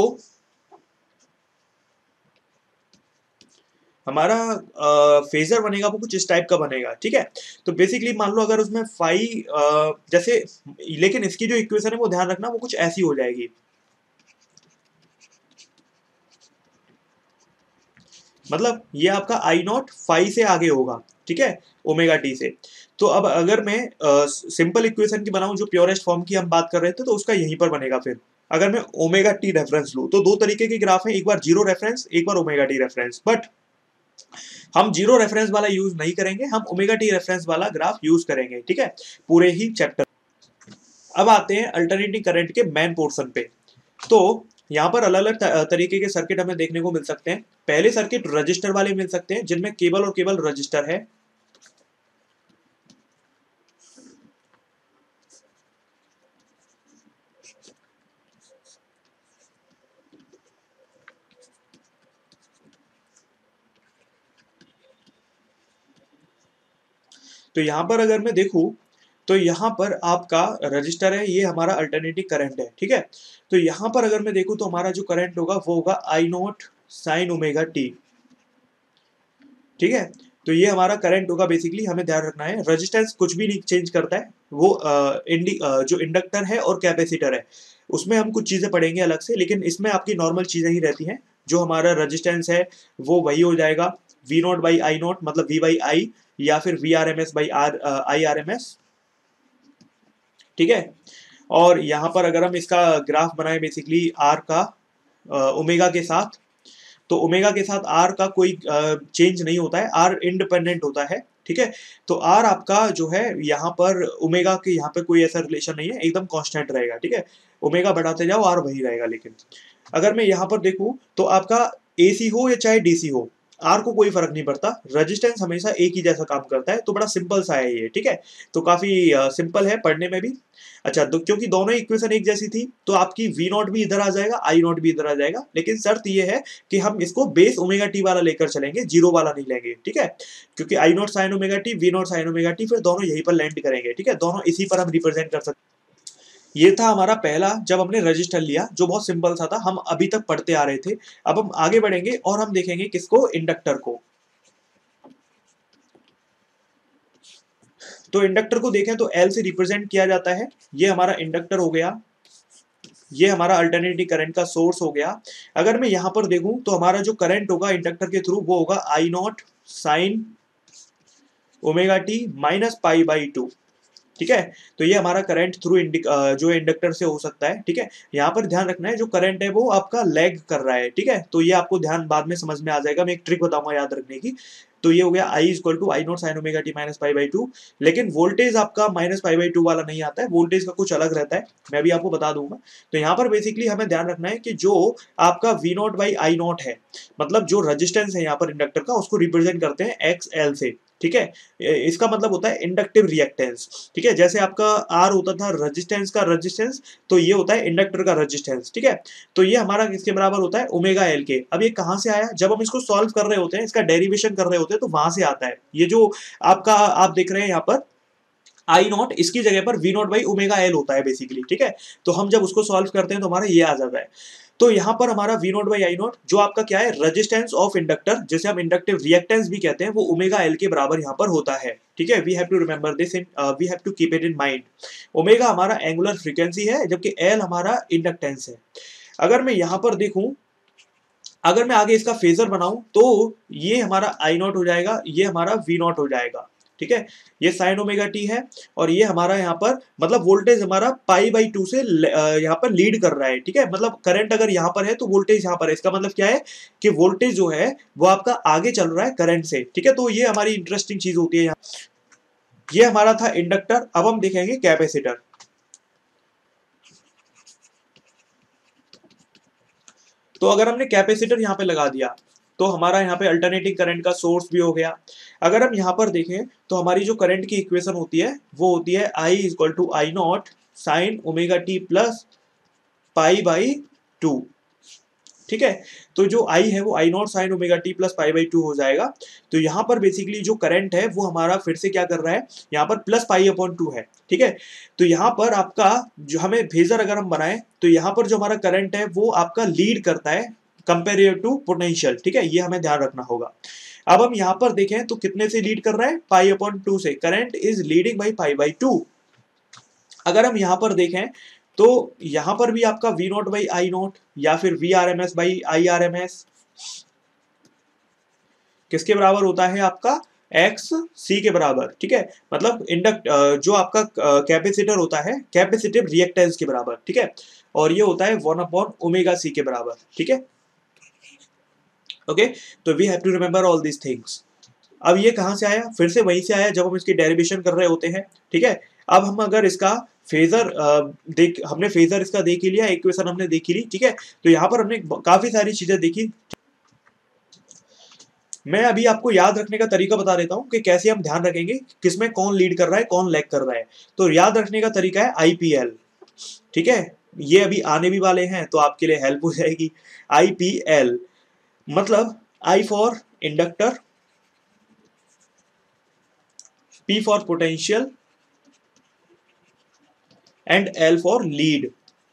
हमारा फेजर बनेगा वो कुछ इस टाइप का बनेगा, ठीक है। तो बेसिकली मान लो अगर उसमें फाई जैसे, लेकिन इसकी जो इक्वेशन है वो ध्यान रखना वो कुछ ऐसी हो जाएगी, मतलब ये आपका आई नॉट फाई से आगे होगा, ठीक है, ओमेगा टी से। तो अब अगर मैं सिंपल इक्वेशन की बनाऊं जो प्योरेस्ट फॉर्म की हम बात कर रहे थे तो उसका यहीं पर बनेगा। फिर अगर मैं ओमेगा टी रेफरेंस लूं तो दो तरीके के ग्राफ हैं, एक बार जीरो रेफरेंस, एक बार ओमेगा टी रेफरेंस, बट हम जीरो रेफरेंस वाला यूज नहीं करेंगे, हम ओमेगा टी रेफरेंस वाला ग्राफ यूज करेंगे, ठीक है, पूरे ही चैप्टर। अब आते हैं अल्टरनेटिंग करंट के मेन पोर्शन पे। तो यहाँ पर अलग अलग तरीके के सर्किट हमें देखने को मिल सकते हैं। पहले सर्किट रजिस्टर वाले मिल सकते हैं जिनमें केवल और केवल रजिस्टर है, तो यहां पर अगर मैं देखूं तो यहां पर आपका रजिस्टर है, ये हमारा अल्टरनेटिव करंट है, ठीक है। तो यहां पर अगर मैं देखूं तो हमारा जो करंट होगा वो होगा I not sine omega t, ठीक है। तो ये हमारा करंट होगा, बेसिकली हमें ध्यान रखना है रेजिस्टेंस कुछ भी नहीं चेंज करता है, वो आ, इंडी आ, जो इंडक्टर है और कैपेसिटर है उसमें हम कुछ चीजें पढ़ेंगे अलग से, लेकिन इसमें आपकी नॉर्मल चीजें ही रहती हैं। जो हमारा रेजिस्टेंस है वो वही हो जाएगा V naught by I naught, मतलब वी बाई आई, या फिर V R M S by R I R M S, ठीक है। और यहाँ पर अगर हम इसका ग्राफ बनाए बेसिकली आर का ओमेगा के साथ, तो ओमेगा के साथ आर का कोई चेंज नहीं होता है, आर इंडिपेंडेंट होता है, ठीक है। तो आर आपका जो है यहाँ पर ओमेगा के यहाँ पे कोई ऐसा रिलेशन नहीं है, एकदम कांस्टेंट रहेगा, ठीक है। ओमेगा बढ़ाते जाओ आर वही रहेगा। लेकिन अगर मैं यहाँ पर देखूँ तो आपका एसी हो या चाहे डीसी हो, आर को कोई फर्क नहीं पड़ता, रेजिस्टेंस हमेशा एक ही जैसा काम करता है। तो बड़ा सिंपल सा है ये, ठीक है। तो काफी सिंपल है पढ़ने में भी। अच्छा, तो क्योंकि दोनों इक्वेशन एक जैसी थी तो आपकी वी नॉट भी इधर आ जाएगा, आई नॉट भी इधर आ जाएगा, लेकिन शर्त ये है कि हम इसको बेस ओमेगा टी वाला लेकर चलेंगे, जीरो वाला नहीं लेंगे, ठीक है। क्योंकि I not sine omega t, V naught sine omega t, फिर दोनों यहीं पर लैंड करेंगे, ठीक है। दोनों इसी पर हम रिप्रेजेंट कर सकते। ये था हमारा पहला, जब हमने रजिस्टर लिया, जो बहुत सिंपल सा था, हम अभी तक पढ़ते आ रहे थे। अब हम आगे बढ़ेंगे और हम देखेंगे किसको, इंडक्टर को। तो इंडक्टर को देखें तो एल से रिप्रेजेंट किया जाता है। ये हमारा इंडक्टर हो गया, ये हमारा अल्टरनेटिंग करंट का सोर्स हो गया। अगर मैं यहां पर देखूं तो हमारा जो करंट होगा इंडक्टर के थ्रू वो होगा I not sine omega t minus pi by two, ठीक है। तो ये हमारा करंट थ्रू जो इंडक्टर से हो सकता है, ठीक है। यहाँ पर ध्यान रखना है जो करंट है वो आपका लैग कर रहा है, ठीक है। तो ये आपको ध्यान बाद में समझ में आ जाएगा, मैं एक ट्रिक बताऊंगा याद रखने की। तो ये हो गया I equal to I not sine omega t minus pi by two. लेकिन वोल्टेज आपका माइनस पाई बाई टू वाला नहीं आता है, वोल्टेज का कुछ अलग रहता है, मैं भी आपको बता दूंगा। तो यहाँ पर बेसिकली हमें ध्यान रखना है कि जो आपका V naught by I naught है, मतलब जो रजिस्टेंस है यहाँ पर इंडक्टर का, उसको रिप्रेजेंट करते हैं एक्स एल से, ठीक है। इसका मतलब होता है इंडक्टिव रिएक्टेंस, ठीक है। जैसे आपका आर होता था रेजिस्टेंस का रेजिस्टेंस, तो ये होता है इंडक्टर का रेजिस्टेंस, ठीक है। तो ये हमारा किसके बराबर होता है, ओमेगा एल के। अब ये कहां से आया, जब हम इसको सॉल्व कर रहे होते हैं, इसका डेरिवेशन कर रहे होते हैं, तो वहां से आता है। ये जो आपका आप देख रहे हैं यहाँ पर आई नॉट, इसकी जगह पर V naught by omega L होता है बेसिकली, ठीक है। तो हम जब उसको सॉल्व करते हैं तो हमारा ये आ जाता है। तो यहाँ पर हमारा V naught by I naught जो आपका क्या है, रेजिस्टेंस ऑफ इंडक्टर, जैसे हम इंडक्टिव रिएक्टेंस भी कहते हैं, वो ओमेगा एल के बराबर यहाँ पर होता है, ठीक है। We have to remember this in, we have to keep it in mind. Omega हमारा एंगुलर फ्रीक्वेंसी है, जबकि एल हमारा इंडक्टेंस है। अगर मैं यहाँ पर देखूं, अगर मैं आगे इसका फेजर बनाऊं तो ये हमारा आई नॉट हो जाएगा, ये हमारा वी नॉट हो जाएगा, ठीक है। ये साइन ओमेगा टी है और ये हमारा यहाँ पर मतलब वोल्टेज हमारा पाई बाई टू से यहाँ पर लीड कर रहा है, ठीक है। मतलब करंट अगर यहाँ पर है तो वोल्टेज यहाँ पर है, इसका मतलब क्या है कि वोल्टेज जो है वो आपका आगे चल रहा है करंट से, ठीक है। तो ये हमारी इंटरेस्टिंग चीज होती है यहाँ। ये हमारा था इंडक्टर। अब हम देखेंगे कैपेसिटर। तो अगर हमने कैपेसिटर यहाँ पे लगा दिया तो हमारा यहाँ पे अल्टरनेटिंग करंट का सोर्स भी हो गया। अगर हम यहाँ पर देखें तो हमारी जो करंट की इक्वेशन होती है वो होती है I equal to I not sine omega t plus pi by two, ठीक है। तो जो आई है वो I not sine omega t plus pi by two हो जाएगा। तो यहाँ पर बेसिकली जो करंट है वो हमारा फिर से क्या कर रहा है, यहाँ पर प्लस पाई अपॉन टू है, ठीक है। तो यहाँ पर आपका जो हमें फेजर अगर हम बनाए तो यहाँ पर जो हमारा करंट है वो आपका लीड करता है कंपेयर टू पोटेंशियल, ठीक है। ये हमें ध्यान रखना होगा। अब हम यहाँ पर देखें तो कितने से लीड कर रहा है, पाई अपॉन टू से। Current is leading by pi by two. अगर हम यहाँ पर देखें तो यहां पर भी आपका V naught by I naught या फिर V R M S by I R M S किसके बराबर होता है, आपका एक्स सी के बराबर, ठीक है। मतलब इंडक्ट जो आपका कैपेसिटर होता है कैपेसिटिव रिएक्टेंस के बराबर, ठीक है। और ये होता है वन अपॉन ओमेगा सी के बराबर, ठीक है। ओके, तो we have to remember all these things. अब ये कहां से आया, फिर से वहीं से आया जब हम इसकी डेरिवेशन कर रहे होते हैं, ठीक है। अब हम अगर इसका फेजर देख, हमने फेजर इसका देख ही लिया, इक्वेशन हमने देखी ली, ठीक है। तो यहाँ पर हमने काफी सारी चीजें देखी। मैं अभी आपको याद रखने का तरीका बता देता हूँ कि कैसे हम ध्यान रखेंगे किसमें कौन लीड कर रहा है कौन लैग कर रहा है। तो याद रखने का तरीका है आईपीएल, ठीक है। ये अभी आने भी वाले हैं तो आपके लिए हेल्प हो जाएगी। आईपीएल मतलब I for inductor, P for potential and L for lead,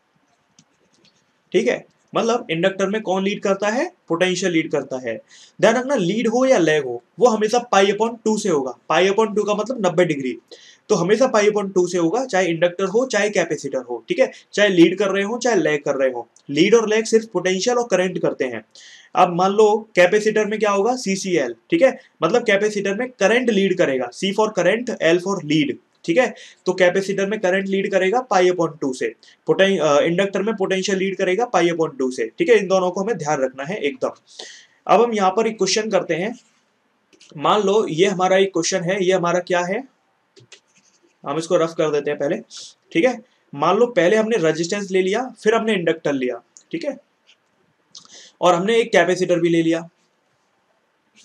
ठीक है। मतलब इंडक्टर में कौन लीड करता है, पोटेंशियल लीड करता है। ध्यान रखना लीड हो या लैग हो वो हमेशा पाई अपॉन टू से होगा। पाई अपॉन टू का मतलब नब्बे डिग्री, तो हमेशा पाई अपॉन टू से होगा, चाहे इंडक्टर हो चाहे कैपेसिटर हो, ठीक है। चाहे लीड कर रहे हो चाहे लैग कर रहे हो। लीड और लैग सिर्फ पोटेंशियल और करंट करते हैं। अब मान लो कैपेसिटर में क्या होगा, सीसीएल, ठीक है। मतलब कैपेसिटर में करंट लीड करेगा, C for current L for lead, ठीक है। तो कैपेसिटर में करंट लीड करेगा पाई अपॉन टू से, इंडक्टर में पोटेंशियल लीड करेगा पाई अपॉन टू से, ठीक है। इन दोनों को हमें ध्यान रखना है एकदम। अब हम यहाँ पर एक क्वेश्चन करते हैं। मान लो ये हमारा एक क्वेश्चन है, ये हमारा क्या है, हम इसको रफ कर देते हैं पहले, ठीक है। मान लो पहले हमने रेजिस्टेंस ले लिया, फिर हमने इंडक्टर लिया, ठीक है, और हमने एक कैपेसिटर भी ले लिया।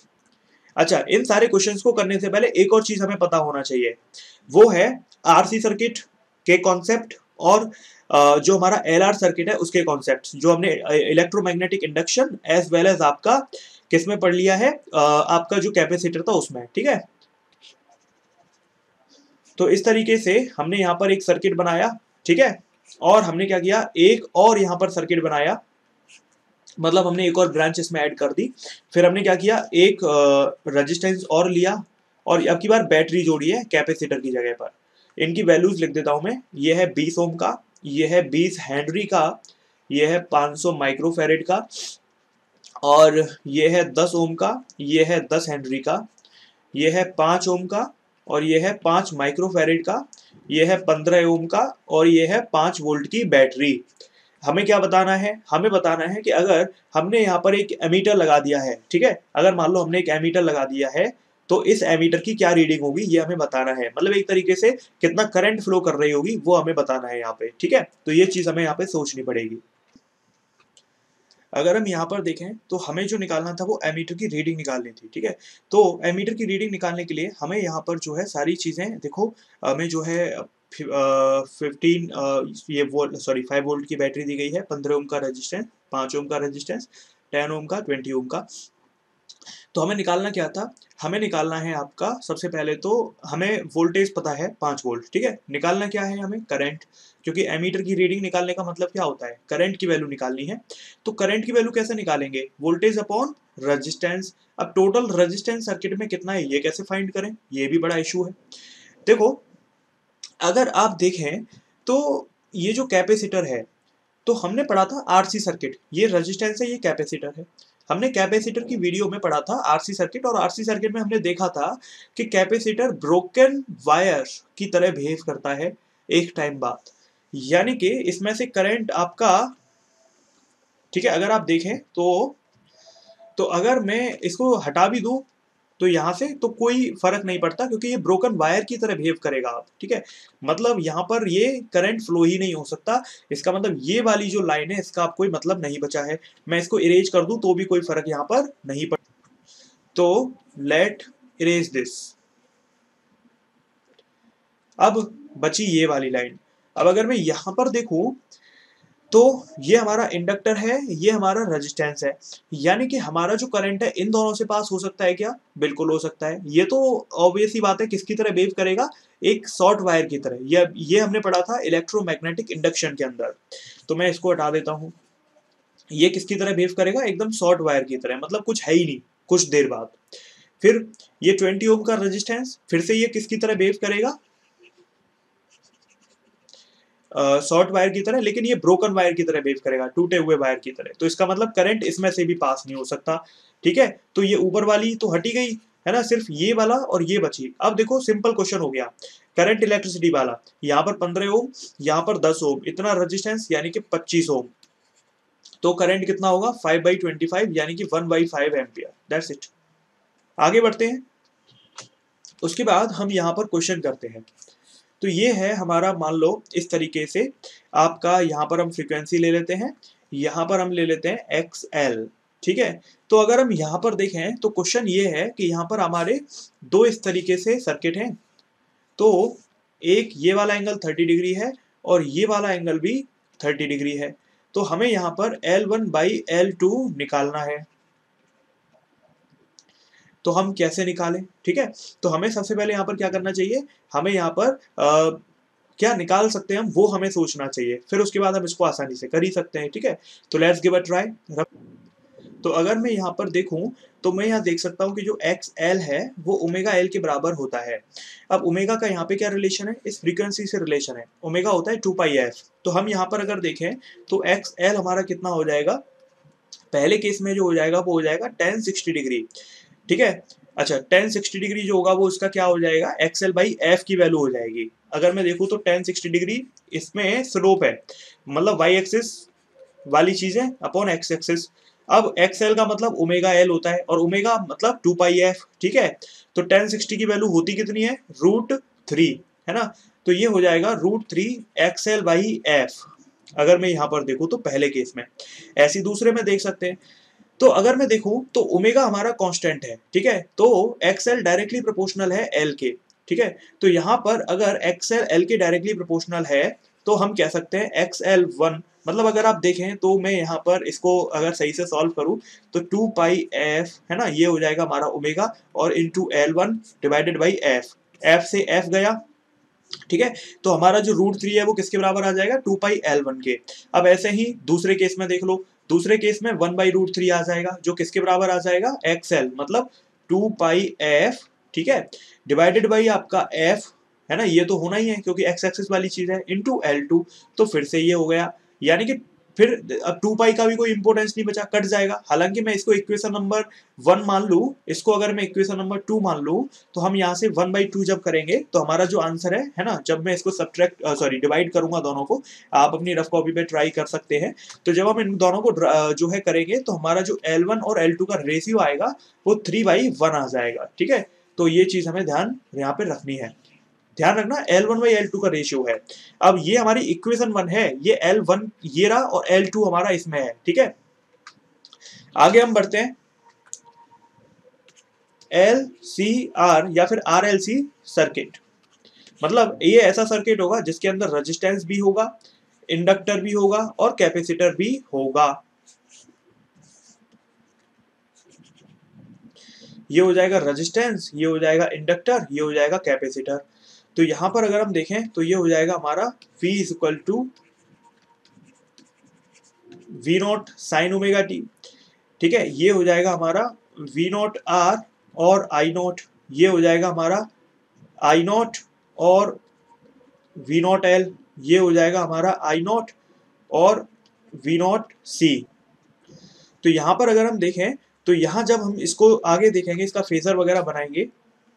अच्छा, इन सारे क्वेश्चंस को करने से पहले एक और चीज हमें पता होना चाहिए, वो है आरसी सर्किट के कॉन्सेप्ट और अ, जो हमारा एलआर सर्किट है उसके कॉन्सेप्ट, जो हमने electromagnetic induction as well as आपका किसमें पढ़ लिया है, अ, आपका जो कैपेसिटर था उसमें, ठीक है। तो इस तरीके से हमने यहाँ पर एक सर्किट बनाया, ठीक है, और हमने क्या किया, एक और यहाँ पर सर्किट बनाया, मतलब हमने एक और ब्रांच इसमें ऐड कर दी। फिर हमने क्या किया, एक रेजिस्टेंस और लिया और अब की बार बैटरी जोड़ी है कैपेसिटर की जगह पर। इनकी वैल्यूज लिख देता हूं मैं, ये है बीस ओम का, ये है बीस हेनरी का, ये है पाँच सौ माइक्रोफेरेड का, और ये है दस ओम का, ये है दस हेनरी का, ये है पाँच ओम का, और ये है पाँच माइक्रोफेरेड का, ये है पंद्रह ओम का, और ये है पाँच वोल्ट की बैटरी। हमें क्या बताना है, हमें बताना है कि अगर हमने यहाँ पर एक एमीटर लगा दिया है, ठीक है, अगर मान लो हमने एक एमीटर लगा दिया है तो इस एमीटर की क्या रीडिंग होगी ये हमें बताना है, मतलब एक तरीके से कितना करंट फ्लो कर रही होगी वो हमें बताना है यहाँ पे, ठीक है। तो ये चीज हमें यहाँ पे सोचनी पड़ेगी। अगर हम यहाँ पर देखें तो हमें जो निकालना था वो एमीटर की रीडिंग निकालनी थी, ठीक है। तो एमीटर की रीडिंग निकालने के लिए हमें यहाँ पर जो है सारी चीजें देखो, हमें जो है फिफ्टीन ये वोल्ट सॉरी फाइव वोल्ट की बैटरी दी गई है, पंद्रह ओम का रेजिस्टेंस, पाँच ओम का रेजिस्टेंस, टेन ओम का, ट्वेंटी ओम का। तो हमें निकालना क्या था, हमें निकालना है आपका सबसे पहले तो हमें वोल्टेज पता है पाँच वोल्ट, ठीक है। निकालना क्या है हमें, करंट, क्योंकि एमीटर की रीडिंग निकालने का मतलब क्या होता है, करंट की वैल्यू निकालनी है। तो करंट की वैल्यू कैसे निकालेंगे, वोल्टेज अपॉन रेजिस्टेंस। अब टोटल रेजिस्टेंस सर्किट में कितना है ये कैसे फाइंड करें, ये भी बड़ा इशू है। देखो अगर आप देखें तो ये जो कैपेसिटर है, तो हमने पढ़ा था आरसी सर्किट, ये रेजिस्टेंस है, ये कैपेसिटर है। हमने कैपेसिटर की वीडियो में पढ़ा था आरसी सर्किट, और आरसी सर्किट में हमने देखा था कि कैपेसिटर ब्रोकन वायर की तरह बिहेव करता है एक टाइम बाद, यानी कि इसमें से करंट आपका, ठीक है, अगर आप देखें तो तो अगर मैं इसको हटा भी दूं तो यहाँ से तो कोई फर्क नहीं पड़ता, क्योंकि ये ब्रोकन वायर की तरह बिहेव करेगा आप, ठीक है। मतलब यहाँ पर ये करंट फ्लो ही नहीं हो सकता, इसका मतलब ये वाली जो लाइन है इसका आप कोई मतलब नहीं बचा है। मैं इसको इरेज कर दूं तो भी कोई फर्क यहाँ पर नहीं पड़ता। तो लेट इरेज दिस। अब बची ये वाली लाइन। अब अगर मैं यहाँ पर देखूं तो ये हमारा इंडक्टर है, ये हमारा रेजिस्टेंस है, यानी कि हमारा जो करंट है इन दोनों से पास हो सकता है क्या, बिल्कुल हो सकता है। ये तो ऑब्वियस ही बात है, किसकी तरह बिहेव करेगा, एक शॉर्ट वायर की तरह। ये ये हमने पढ़ा था इलेक्ट्रोमैग्नेटिक इंडक्शन के अंदर। तो मैं इसको हटा देता हूँ, ये किसकी तरह बिहेव करेगा, एकदम शॉर्ट वायर की तरह, मतलब कुछ है ही नहीं कुछ देर बाद। फिर ये ट्वेंटी ओम का रेजिस्टेंस, फिर से ये किसकी तरह बिहेव करेगा, शॉर्ट वायर की तरह, लेकिन ये ब्रोकन वायर की तरह बिहेव करेगा, टूटे हुए वायर की तरह। तो इसका मतलब करंट इसमें से भी पास नहीं हो सकता, ठीक है। तो ये ऊपर वाली तो हटी गई है ना, सिर्फ ये वाला और ये बची। अब देखो सिंपल क्वेश्चन हो गया, करंट इलेक्ट्रिसिटी वाला, यहाँ पर पंद्रह ओम, यहाँ पर दस ओम, इतना रेजिस्टेंस यानी कि पच्चीस ओम। तो करंट कितना होगा, फाइव बाई ट्वेंटी फाइव यानी कि one by five ampere. That's it. आगे बढ़ते हैं। उसके बाद हम यहाँ पर क्वेश्चन करते हैं। तो ये है हमारा, मान लो इस तरीके से आपका, यहाँ पर हम फ्रीक्वेंसी ले लेते हैं, यहाँ पर हम ले लेते हैं एक्स एल, ठीक है। तो अगर हम यहाँ पर देखें तो क्वेश्चन ये है कि यहाँ पर हमारे दो इस तरीके से सर्किट हैं। तो एक ये वाला एंगल थर्टी डिग्री है और ये वाला एंगल भी थर्टी डिग्री है। तो हमें यहाँ पर L one by L two निकालना है। तो हम कैसे निकालें, ठीक है। तो हमें सबसे पहले यहाँ पर क्या करना चाहिए, हमें यहाँ पर आ, क्या निकाल सकते हैं हम वो हमें सोचना चाहिए, फिर उसके बाद हम इसको आसानी से कर ही सकते हैं, ठीक है। तो लेट्स गिव अ ट्राई। तो अगर मैं यहाँ पर देखूं तो मैं यहाँ देख सकता हूँ कि जो एक्स एल है वो ओमेगा एल के बराबर होता है। अब ओमेगा का यहाँ पे क्या रिलेशन है, इस फ्रीक्वेंसी से रिलेशन है, ओमेगा होता है टू पाई एफ। तो हम यहाँ पर अगर देखें तो एक्स एल हमारा कितना हो जाएगा, पहले केस में जो हो जाएगा वो हो जाएगा टेन सिक्सटी डिग्री, ठीक है। अच्छा, टेन सिक्सटी डिग्री जो होगा वो इसका क्या हो जाएगा, एक्सएल बाई एफ की वैल्यू हो जाएगी। अगर मैं देखूं तो टेन सिक्सटी डिग्री इसमें स्लोप है, मतलब वाई एक्सिस वाली चीज है अपॉन एक्स एक्सिस। अब एक्सएल का मतलब ओमेगा एल होता है और ओमेगा मतलब टू पाई एफ, ठीक है। तो टेन सिक्सटी की वैल्यू होती कितनी है, रूट थ्री, है ना। तो ये हो जाएगा root three XL by F, अगर मैं यहाँ पर देखूं तो पहले केस में। ऐसी दूसरे में देख सकते हैं। तो अगर मैं देखूं तो ओमेगा हमारा कांस्टेंट है, ठीक है, तो एक्सएल डायरेक्टली प्रोपोर्शनल है एल के, ठीक है। तो यहाँ पर अगर एक्सएल एल के डायरेक्टली प्रोपोर्शनल है तो हम कह सकते हैं एक्सएल वन, मतलब अगर आप देखें तो मैं यहाँ पर इसको अगर सही से सॉल्व करूं तो टू पाई एफ है ना, ये हो जाएगा हमारा ओमेगा और into L one divided by F, F से एफ गया, ठीक है। तो हमारा जो रूट थ्री है वो किसके बराबर आ जाएगा, टू पाई एल वन के। अब ऐसे ही दूसरे केस में देख लो, दूसरे केस में वन बाई रूट थ्री आ जाएगा जो किसके बराबर आ जाएगा, एक्सएल मतलब टू पाई एफ, ठीक है, डिवाइडेड बाई आपका एफ है ना, ये तो होना ही है क्योंकि एक्स एक्सिस वाली चीज है, इनटू एल टू। तो फिर से ये हो गया, यानी कि फिर अब टू पाई का भी कोई इंपोर्टेंस नहीं बचा, कट जाएगा। हालांकि मैं इसको इक्वेशन नंबर वन मान लूं, इसको अगर मैं इक्वेशन नंबर टू मान लूं तो हम यहाँ से वन बाई टू जब करेंगे तो हमारा जो आंसर है है ना, जब मैं इसको सब्ट्रैक्ट सॉरी डिवाइड करूंगा दोनों को, आप अपनी रफ कॉपी पे ट्राई कर सकते हैं। तो जब हम इन दोनों को जो है करेंगे तो हमारा जो एल वन और एल टू का रेशियो आएगा वो थ्री बाई वन आ जाएगा, ठीक है। तो ये चीज हमें ध्यान यहाँ पे रखनी है, ध्यान रखना L one by L two का रेशियो है। अब ये हमारी इक्वेशन वन है, ये एल वन ये रहा और एल टू हमारा इसमें है, ठीक है। आगे हम बढ़ते हैं, एल सी आर या फिर आर एल सी सर्किट, मतलब ये ऐसा सर्किट होगा जिसके अंदर रेजिस्टेंस भी होगा, इंडक्टर भी होगा और कैपेसिटर भी होगा। ये हो जाएगा रेजिस्टेंस, ये हो जाएगा इंडक्टर, ये हो जाएगा कैपेसिटर। तो यहां पर अगर हम देखें तो ये हो जाएगा हमारा V is equal to V naught sine omega t, ठीक है। ये हो जाएगा हमारा वी नॉट आर और आई नॉट, ये हो जाएगा हमारा आई नॉट और वी नॉट एल, ये हो जाएगा हमारा आई नॉट और वी नॉट सी। तो यहां पर अगर हम देखें तो यहां जब हम इसको आगे देखेंगे, इसका फेजर वगैरह बनाएंगे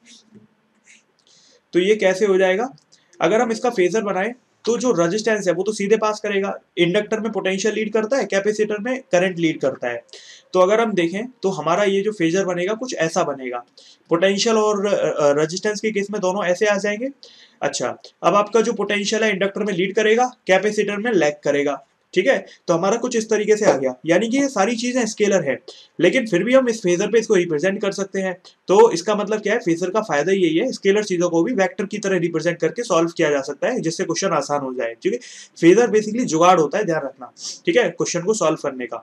तो ये कैसे हो जाएगा, अगर हम इसका फेजर बनाएं तो जो रेजिस्टेंस है वो तो सीधे पास करेगा, इंडक्टर में पोटेंशियल लीड करता है, कैपेसिटर में करंट लीड करता है। तो अगर हम देखें तो हमारा ये जो फेजर बनेगा कुछ ऐसा बनेगा, पोटेंशियल और रेजिस्टेंस के केस में दोनों ऐसे आ जाएंगे। अच्छा, अब आपका जो पोटेंशियल है इंडक्टर में लीड करेगा, कैपेसिटर में लैग करेगा, ठीक है। तो हमारा कुछ इस तरीके से आ गया, यानी कि ये सारी चीजें स्केलर है, लेकिन फिर भी हम इस फेजर पे इसको रिप्रेजेंट कर सकते हैं। तो इसका मतलब क्या है, फेजर का फायदा यही है, स्केलर चीजों को भी वेक्टर की तरह रिप्रेजेंट करके सॉल्व किया जा सकता है, जिससे क्वेश्चन आसान हो जाए, ठीक है। फेजर बेसिकली जुगाड़ होता है, ध्यान रखना, ठीक है, क्वेश्चन को सॉल्व करने का।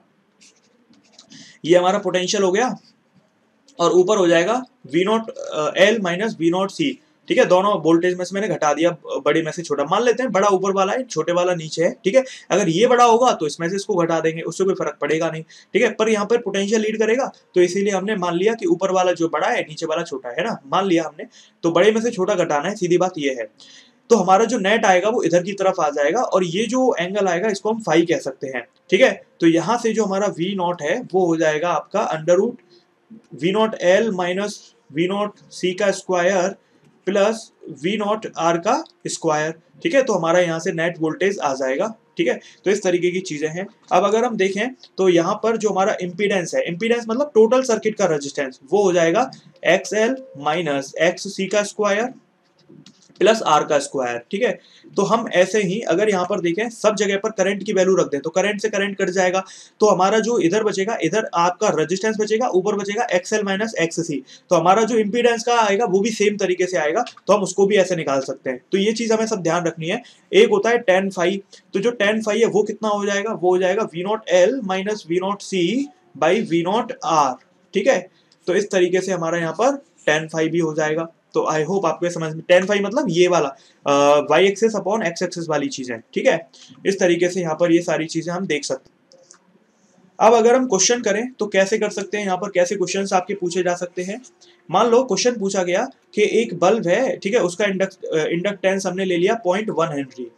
ये हमारा पोटेंशियल हो गया और ऊपर हो जाएगा V naught L minus V naught C, ठीक है। दोनों वोल्टेज में से मैंने घटा दिया, बड़े में से छोटा मान लेते हैं, बड़ा ऊपर वाला है, छोटे वाला नीचे है, ठीक है। अगर ये बड़ा होगा तो इसमें से इसको घटा देंगे, उससे कोई फर्क पड़ेगा नहीं, ठीक है। पर यहाँ पर पोटेंशियल लीड करेगा तो इसीलिए हमने मान लिया कि ऊपर वाला जो बड़ा है नीचे वाला छोटा है ना, मान लिया हमने। तो बड़े में से छोटा घटाना है, सीधी बात ये है। तो हमारा जो नेट आएगा वो इधर की तरफ आ जाएगा और ये जो एंगल आएगा इसको हम फाई कह सकते हैं, ठीक है। तो यहाँ से जो हमारा वी नॉट है वो हो जाएगा आपका under root V naught L minus V naught C का square plus V naught R का स्क्वायर, ठीक है। तो हमारा यहाँ से नेट वोल्टेज आ जाएगा, ठीक है। तो इस तरीके की चीजें हैं। अब अगर हम देखें तो यहाँ पर जो हमारा इम्पीडेंस है, इम्पीडेंस मतलब टोटल सर्किट का रेजिस्टेंस, वो हो जाएगा X L minus X C का स्क्वायर प्लस आर का स्क्वायर, ठीक है। तो हम ऐसे ही अगर यहाँ पर देखें सब जगह पर करंट की वैल्यू रख दें तो करंट से करंट कट जाएगा, तो हमारा जो इधर बचेगा, इधर आपका रेजिस्टेंस बचेगा, ऊपर बचेगा एक्सएल माइनस एक्स सी। तो हमारा जो इंपीडेंस का आएगा वो भी सेम तरीके से आएगा, तो हम उसको भी ऐसे निकाल सकते हैं। तो ये चीज हमें सब ध्यान रखनी है। एक होता है टेन फाइव, तो जो टेन फाइव है वो कितना हो जाएगा, वो हो जाएगा V naught L minus V naught C by V naught R, ठीक है। तो इस तरीके से हमारा यहाँ पर टेन फाइव भी हो जाएगा। तो आई होप आपको समझ में, टेन फाइव मतलब ये वाला Y axis upon X axis वाली चीज है, ठीक है। इस तरीके से यहाँ पर ये सारी चीजें हम देख सकते हैं। अब अगर हम क्वेश्चन करें तो कैसे कर सकते हैं, यहाँ पर कैसे क्वेश्चंस आपके पूछे जा सकते हैं। मान लो क्वेश्चन पूछा गया कि एक बल्ब है, ठीक है, उसका इंडक्टेंस हमने ले लिया पॉइंट वन हेनरी,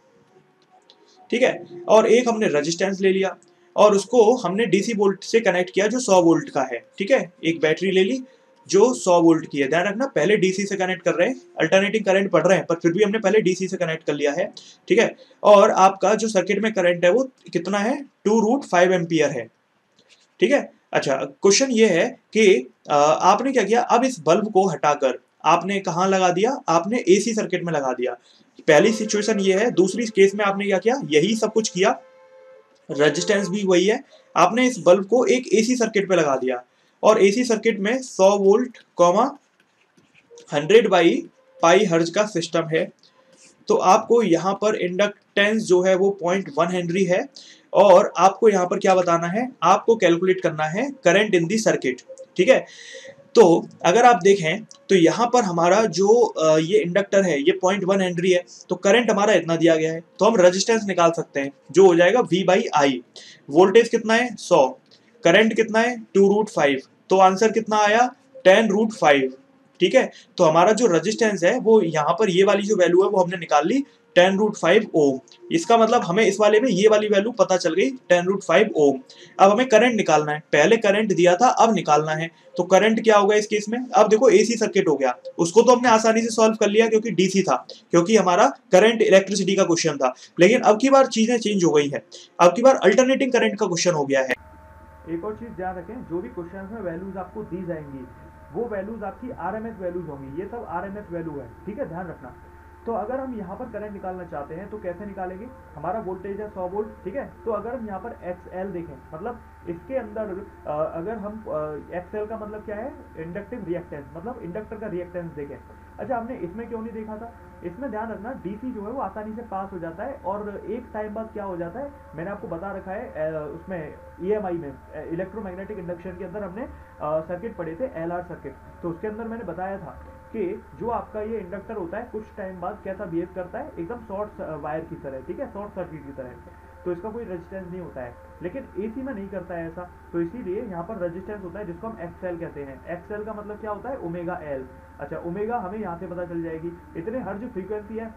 ठीक है, और एक हमने रेजिस्टेंस ले लिया और उसको हमने डीसी वोल्ट से कनेक्ट किया जो सौ वोल्ट का है, ठीक है। एक बैटरी ले ली जो सौ वोल्ट की है, ध्यान रखना पहले डीसी से कनेक्ट कर रहे हैं, अल्टरनेटिंग करंट पढ़ रहे हैं, पर फिर भी हमने पहले डीसी से कनेक्ट कर लिया है, ठीक है। और आपका जो सर्किट में करंट है वो कितना है, टू रूट फाइव एम्पियर है, ठीक है। अच्छा, क्वेश्चन ये है कि आपने क्या किया, अब इस बल्ब को हटाकर आपने कहाँ लगा दिया, आपने एसी सर्किट में लगा दिया। पहली सिचुएशन ये है। दूसरी केस में आपने क्या किया, यही सब कुछ किया, रेजिस्टेंस भी वही है। आपने इस बल्ब को एक एसी सर्किट पे लगा दिया और एसी सर्किट में सौ volt comma hundred by pi hertz का सिस्टम है, तो आपको यहाँ पर इंडक्टेंस जो है वो पॉइंट वन हेनरी है और आपको यहाँ पर क्या बताना है, आपको कैलकुलेट करना है करंट इन दी सर्किट। ठीक है, तो अगर आप देखें तो यहाँ पर हमारा जो ये इंडक्टर है ये पॉइंट वन हेनरी है, तो करंट हमारा इतना दिया गया है, तो हम रेजिस्टेंस निकाल सकते हैं जो हो जाएगा V बाई आई। वोल्टेज कितना है सौ, करंट कितना है टू रूट फाइव, तो आंसर कितना आया टेन रूट फाइव। ठीक है, तो हमारा जो रेजिस्टेंस है वो यहाँ पर ये वाली जो वैल्यू है वो हमने निकाल ली टेन रूट फाइव ओम। इसका मतलब हमें इस वाले में ये वाली वैल्यू पता चल गई टेन रूट फाइव ओम। अब हमें करंट निकालना है, पहले करंट दिया था अब निकालना है, तो करंट क्या होगा इस केस में। अब देखो एसी सर्किट हो गया, उसको तो हमने आसानी से सॉल्व कर लिया क्योंकि डीसी था, क्योंकि हमारा करंट इलेक्ट्रिसिटी का क्वेश्चन था। लेकिन अब की बार चीजें चेंज हो गई है, अब की बार अल्टरनेटिंग करंट का क्वेश्चन हो गया है। एक और चीज ध्यान रखें, जो भी क्वेश्चन में वैल्यूज आपको दी जाएंगी वो वैल्यूज आपकी आरएमएस वैल्यूज होंगी, ये सब आरएमएस वैल्यू है। ठीक है, ध्यान रखना। तो अगर हम यहाँ पर करंट निकालना चाहते हैं तो कैसे निकालेंगे, हमारा वोल्टेज है सौ वोल्ट। ठीक है, तो अगर हम यहाँ पर एक्सएल देखें, मतलब इसके अंदर आ, अगर हम एक्सएल का मतलब क्या है, इंडक्टिव रिएक्टेंस, मतलब इंडक्टर का रिएक्टेंस देखें। अच्छा, हमने इसमें क्यों नहीं देखा था, इसमें ध्यान रखना डीसी जो है वो आसानी से पास हो जाता है और एक टाइम बाद क्या हो जाता है, मैंने आपको बता रखा है उसमें ईएमआई में, इलेक्ट्रोमैग्नेटिक इंडक्शन के अंदर हमने सर्किट पढ़े थे एलआर सर्किट, तो उसके अंदर मैंने बताया था कि जो आपका ये इंडक्टर होता है कुछ टाइम बाद कैसा बिहेव करता है, एकदम शॉर्ट वायर की तरह। ठीक है, शॉर्ट सर्किट की तरह, तो इसका कोई रेजिस्टेंस नहीं होता है। लेकिन एसी में नहीं करता है ऐसा, तो इसीलिए यहाँ पर रेजिस्टेंस होता है जिसको हम एक्सएल कहते हैं। एक्सएल का मतलब क्या होता है, ओमेगा एल। अच्छा, ओमेगा हमें यहाँ से पता चल जाएगी, इतने हर्ज फ्रीक्वेंसी है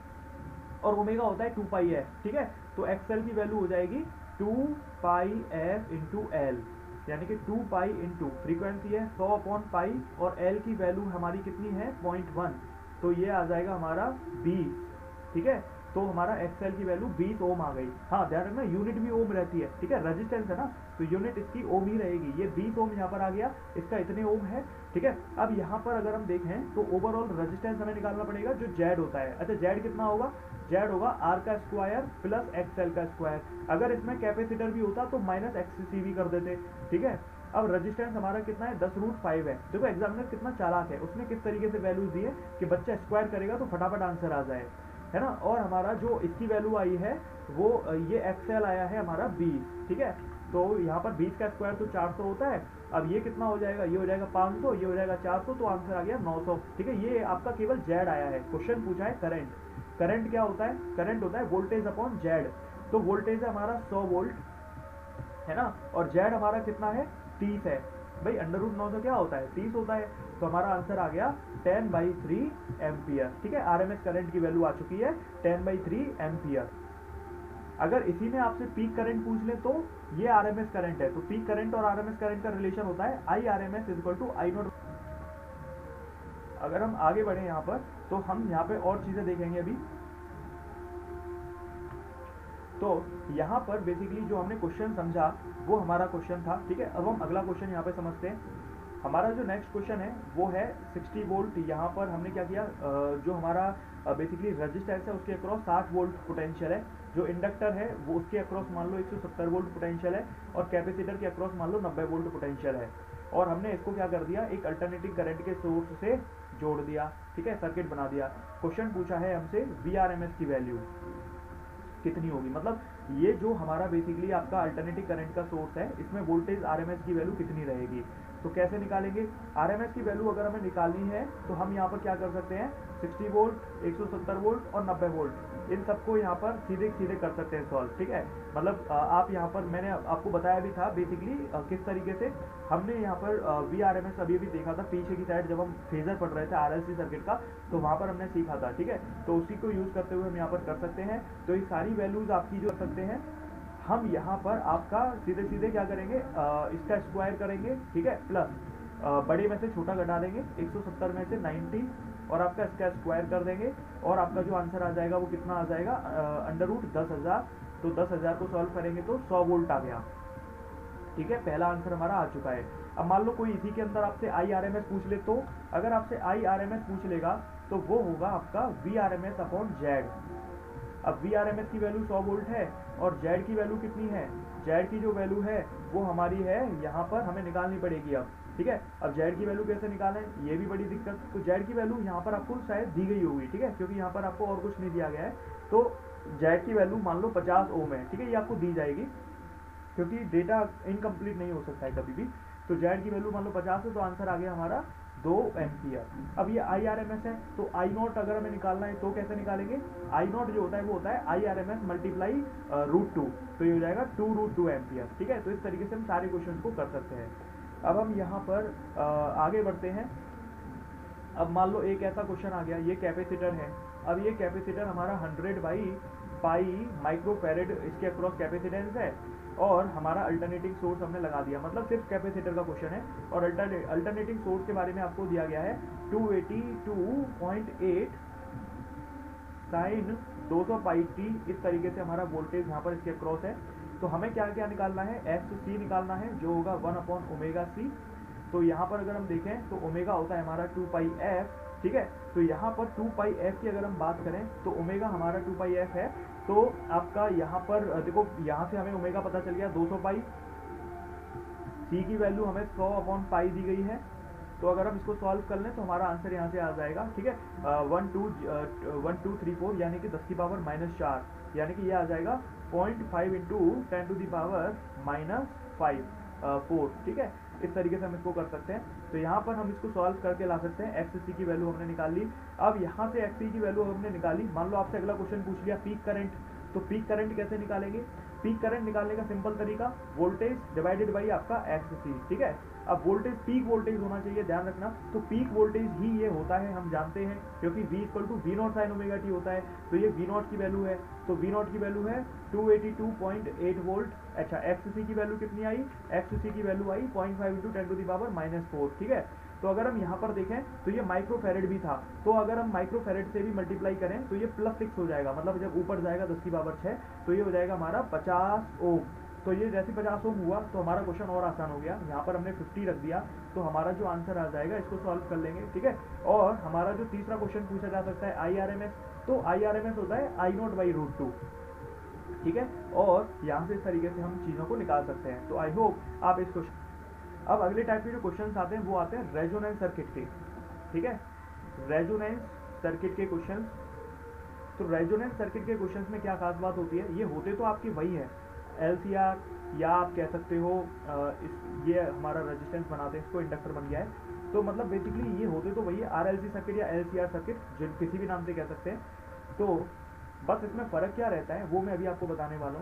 और ओमेगा होता है टू पाई एफ। ठीक है, तो एक्सएल की वैल्यू हो जाएगी two pi F into L, यानी कि टू पाई इंटू फ्रीक्वेंसी है सौ अपॉन पाई और एल की वैल्यू हमारी कितनी है पॉइंट वन, तो ये आ जाएगा हमारा बीस। ठीक है, तो हमारा एक्सएल की वैल्यू बीस ओम आ गई। हाँ, ध्यान रखना यूनिट भी ओम रहती है। ठीक है, रेजिस्टेंस है ना, तो यूनिट इसकी ओम ही रहेगी। ये बीस ओम यहाँ पर आ गया, इसका इतने ओम है। ठीक है, अब यहाँ पर अगर हम देखें तो ओवरऑल रेजिस्टेंस हमें निकालना पड़ेगा जो जेड होता है। अच्छा, जेड कितना होगा, जेड होगा आर का स्क्वायर प्लस एक्सएल का स्क्वायर। अगर इसमें कैपेसिटर भी होता तो माइनस एक्ससीवी कर देते। ठीक है, अब रेजिस्टेंस हमारा कितना है दस रूट फाइव है। देखो एग्जामिनर कितना चालाक है, उसने किस तरीके से वैल्यूज दी है कि बच्चा स्क्वायर करेगा तो फटाफट आंसर आ जाए, है ना। और हमारा जो इसकी वैल्यू आई है वो ये एक्सएल आया है हमारा बीस। ठीक है, तो यहाँ पर बीस का स्क्वायर तो चार सौ होता है। अब ये कितना हो जाएगा, ये हो जाएगा पाँच सौ, ये हो जाएगा चार सौ, तो आंसर आ गया नौ सौ। ठीक है, ये आपका केवल जेड आया है। क्वेश्चन पूछा है करंट, करंट क्या होता है, करंट होता है वोल्टेज अपॉन जेड। तो वोल्टेज है हमारा सौ वोल्ट, है ना, और जेड हमारा कितना है तीस है। भाई अंडर रूट नौ सौ क्या होता है, तीस होता है, तो हमारा आंसर आ गया टेन बाई थ्री एम्पियर। ठीक है, आरएमएस करंट की वैल्यू आ चुकी है टेन बाई थ्री एम्पियर। अगर इसी में आपसे पीक करंट पूछ ले तो ये आरएमएस करंट है, तो पीक करंट और आरएमएस करंट का रिलेशन होता है I R M S is equal to I naught. अगर हम आगे बढ़े यहाँ पर तो हम यहाँ पे और चीजें देखेंगे अभी। तो यहाँ पर बेसिकली जो हमने क्वेश्चन समझा वो हमारा क्वेश्चन था। ठीक है, अब हम अगला क्वेश्चन यहाँ पे समझते हैं। हमारा जो नेक्स्ट क्वेश्चन है वो है सिक्सटी वोल्ट। यहाँ पर हमने क्या किया, जो हमारा बेसिकली रेजिस्टेंस है उसके अक्रॉस साठ वोल्ट पोटेंशियल है, जो इंडक्टर है वो उसके अक्रॉस मान लो एक सौ सत्तर वोल्ट पोटेंशियल है और कैपेसिटर के अक्रॉस मान लो नब्बे वोल्ट पोटेंशियल है। और हमने इसको क्या कर दिया, एक अल्टरनेटिंग करंट के सोर्स से जोड़ दिया। ठीक है, सर्किट बना दिया। क्वेश्चन पूछा है हमसे वी आर एम एस की वैल्यू कितनी होगी, मतलब ये जो हमारा बेसिकली आपका अल्टरनेटिव करंट का सोर्स है इसमें वोल्टेज आरएमएस की वैल्यू कितनी रहेगी। तो कैसे निकालेंगे, आरएमएस की वैल्यू अगर हमें निकालनी है तो हम यहाँ पर क्या कर सकते हैं, साठ वोल्ट, एक सौ सत्तर वोल्ट और नब्बे वोल्ट, इन सबको यहाँ पर सीधे सीधे कर सकते हैं सॉल्व। ठीक है, मतलब आप यहाँ पर मैंने आपको बताया भी था बेसिकली किस तरीके से हमने यहाँ पर वी आर एम एस अभी भी देखा था पीछे की साइड, जब हम फेजर पढ़ रहे थे आरएलसी सर्किट का, तो वहाँ पर हमने सीखा था। ठीक है, तो उसी को यूज करते हुए हम यहाँ पर कर सकते हैं। तो ये सारी वैल्यूज आपकी जो कर सकते हैं हम यहाँ पर आपका सीधे सीधे क्या करेंगे, आ, इसका स्क्वायर करेंगे। ठीक है, प्लस बड़े में से छोटा घटा देंगे, एक सौ सत्तर में से नब्बे और आपका इसका स्क्वायर कर देंगे और आपका जो आंसर आ जाएगा वो कितना आ जाएगा, अंडर रूट दस हजार। तो दस हजार को सॉल्व करेंगे तो सौ वोल्ट आ गया। ठीक है, पहला आंसर हमारा आ चुका है। अब मान लो कोई इसी के अंदर आपसे आई आर एम एस पूछ ले, तो अगर आपसे आई आर एम एस पूछ लेगा तो वो होगा आपका V R M S upon Z. अब वी आर एम एस की वैल्यू सौ वोल्ट है और जेड की वैल्यू कितनी है जेड की जो वैल्यू है वो हमारी है यहाँ पर हमें निकालनी पड़ेगी अब, ठीक है। अब जेड की वैल्यू कैसे निकालें, ये भी बड़ी दिक्कत। तो जेड की वैल्यू यहाँ पर आपको शायद दी गई होगी, ठीक है, क्योंकि यहाँ पर आपको और कुछ नहीं दिया गया है। तो जेड की वैल्यू मान लो पचास ओम है, ठीक है, ये आपको दी जाएगी क्योंकि डेटा इनकम्प्लीट नहीं हो सकता है कभी भी। तो जेड की वैल्यू मान लो पचास है, तो आंसर आ गया हमारा दो एम्पियर। अब ये आई आर एम एस है, तो आई नॉट अगर हमें निकालना है तो कैसे निकालेंगे, आई नॉट जो होता है वो होता है I R M S multiply root two, तो ये हो जाएगा टू रूट टू एम्पियर, ठीक है। तो इस तरीके से हम सारे क्वेश्चन को कर सकते हैं। अब हम यहाँ पर आ, आगे बढ़ते हैं। अब मान लो एक ऐसा क्वेश्चन आ गया, ये कैपेसिटर है। अब ये कैपेसिटर हमारा हंड्रेड बाई पाई माइक्रोफैरेड इसके अक्रॉस कैपेसिटेंस है, और हमारा अल्टरनेटिंग सोर्स हमने लगा दिया, मतलब सिर्फ कैपेसिटर का क्वेश्चन है। और अल्टरनेटिंग सोर्स के बारे में आपको दिया गया है two eighty two point eight sine दो सौ पाई टी, इस तरीके से हमारा वोल्टेज यहाँ पर इसके अक्रॉस है। तो हमें क्या क्या निकालना है, एफ सी निकालना है जो होगा वन अपॉन ओमेगा सी। तो यहाँ पर अगर हम देखें तो ओमेगा होता है हमारा टू पाई एफ, ठीक है। तो यहाँ पर टू पाई एफ की अगर हम बात करें तो ओमेगा हमारा टू पाई एफ है। तो आपका यहाँ पर देखो, यहाँ से हमें ओमेगा पता चल गया दो सौ पाई, सी की वैल्यू हमें सौ अपॉन पाई दी गई है। तो अगर हम इसको सॉल्व कर लें तो हमारा आंसर यहाँ से आ जाएगा, ठीक है, one two one two three four यानी कि दस की पावर माइनस चार, यानी कि ये आ जाएगा point five into ten to the power minus five four, ठीक है। इस तरीके से हम इसको कर सकते हैं। तो यहाँ पर हम इसको सॉल्व करके ला सकते हैं। एक्स सी की वैल्यू हमने निकाल ली। अब यहाँ से एक्स सी की वैल्यू हमने निकाली, मान लो आपसे अगला क्वेश्चन पूछ लिया पीक करंट, तो पीक करंट कैसे निकालेंगे। पीक करंट निकालने का सिंपल तरीका वोल्टेज डिवाइडेड बाई आपका एक्स सी, ठीक है। अब वोल्टेज पीक वोल्टेज होना चाहिए, ध्यान रखना। तो पीक वोल्टेज ही ये होता है, हम जानते हैं, क्योंकि V equal to V naught sine omega T होता है। तो ये वी नॉट की वैल्यू है, तो वी नॉट की वैल्यू है two eighty two point eight volt. अच्छा, एक्स सी की वैल्यू कितनी आई, एक्स सी की वैल्यू आई point five into ten to the power minus four, ठीक है। तो अगर हम यहाँ पर देखें तो ये माइक्रोफैरेड भी था, तो अगर हम माइक्रोफैरेड से भी मल्टीप्लाई करें तो ये प्लस सिक्स हो जाएगा, मतलब जब ऊपर जाएगा दस की पावर छः, तो ये हो जाएगा हमारा पचास ओम। तो ये जैसे पचास ओम हुआ तो हमारा क्वेश्चन और आसान हो गया। यहाँ पर हमने फिफ्टी रख दिया, तो हमारा जो आंसर आ जाएगा इसको सॉल्व कर लेंगे, ठीक है। और हमारा जो तीसरा क्वेश्चन पूछा जा सकता है आई आर एम एस, तो आई आर एम एस होता है I not by root two, ठीक है। और यहाँ से इस तरीके से हम चीज़ों को निकाल सकते हैं। तो आई होप आप इस क्वेश्चन, अब अगले टाइप के जो क्वेश्चंस आते हैं वो आते हैं रेजोनेंस सर्किट के, ठीक है, रेजोनेंस सर्किट के क्वेश्चंस। तो रेजोनेंस सर्किट के क्वेश्चंस में क्या खास बात होती है, ये होते तो आपकी वही है एल सी आर, या आप कह सकते हो इस ये हमारा रेजिस्टेंस बनाते हैं, इसको इंडक्टर बन गया है। तो मतलब बेसिकली ये होते तो वही है, आर एल सी सर्किट या एल सी आर सर्किट, जो किसी भी नाम से कह सकते हैं। तो बस इसमें फ़र्क क्या रहता है वो मैं अभी आपको बताने वाला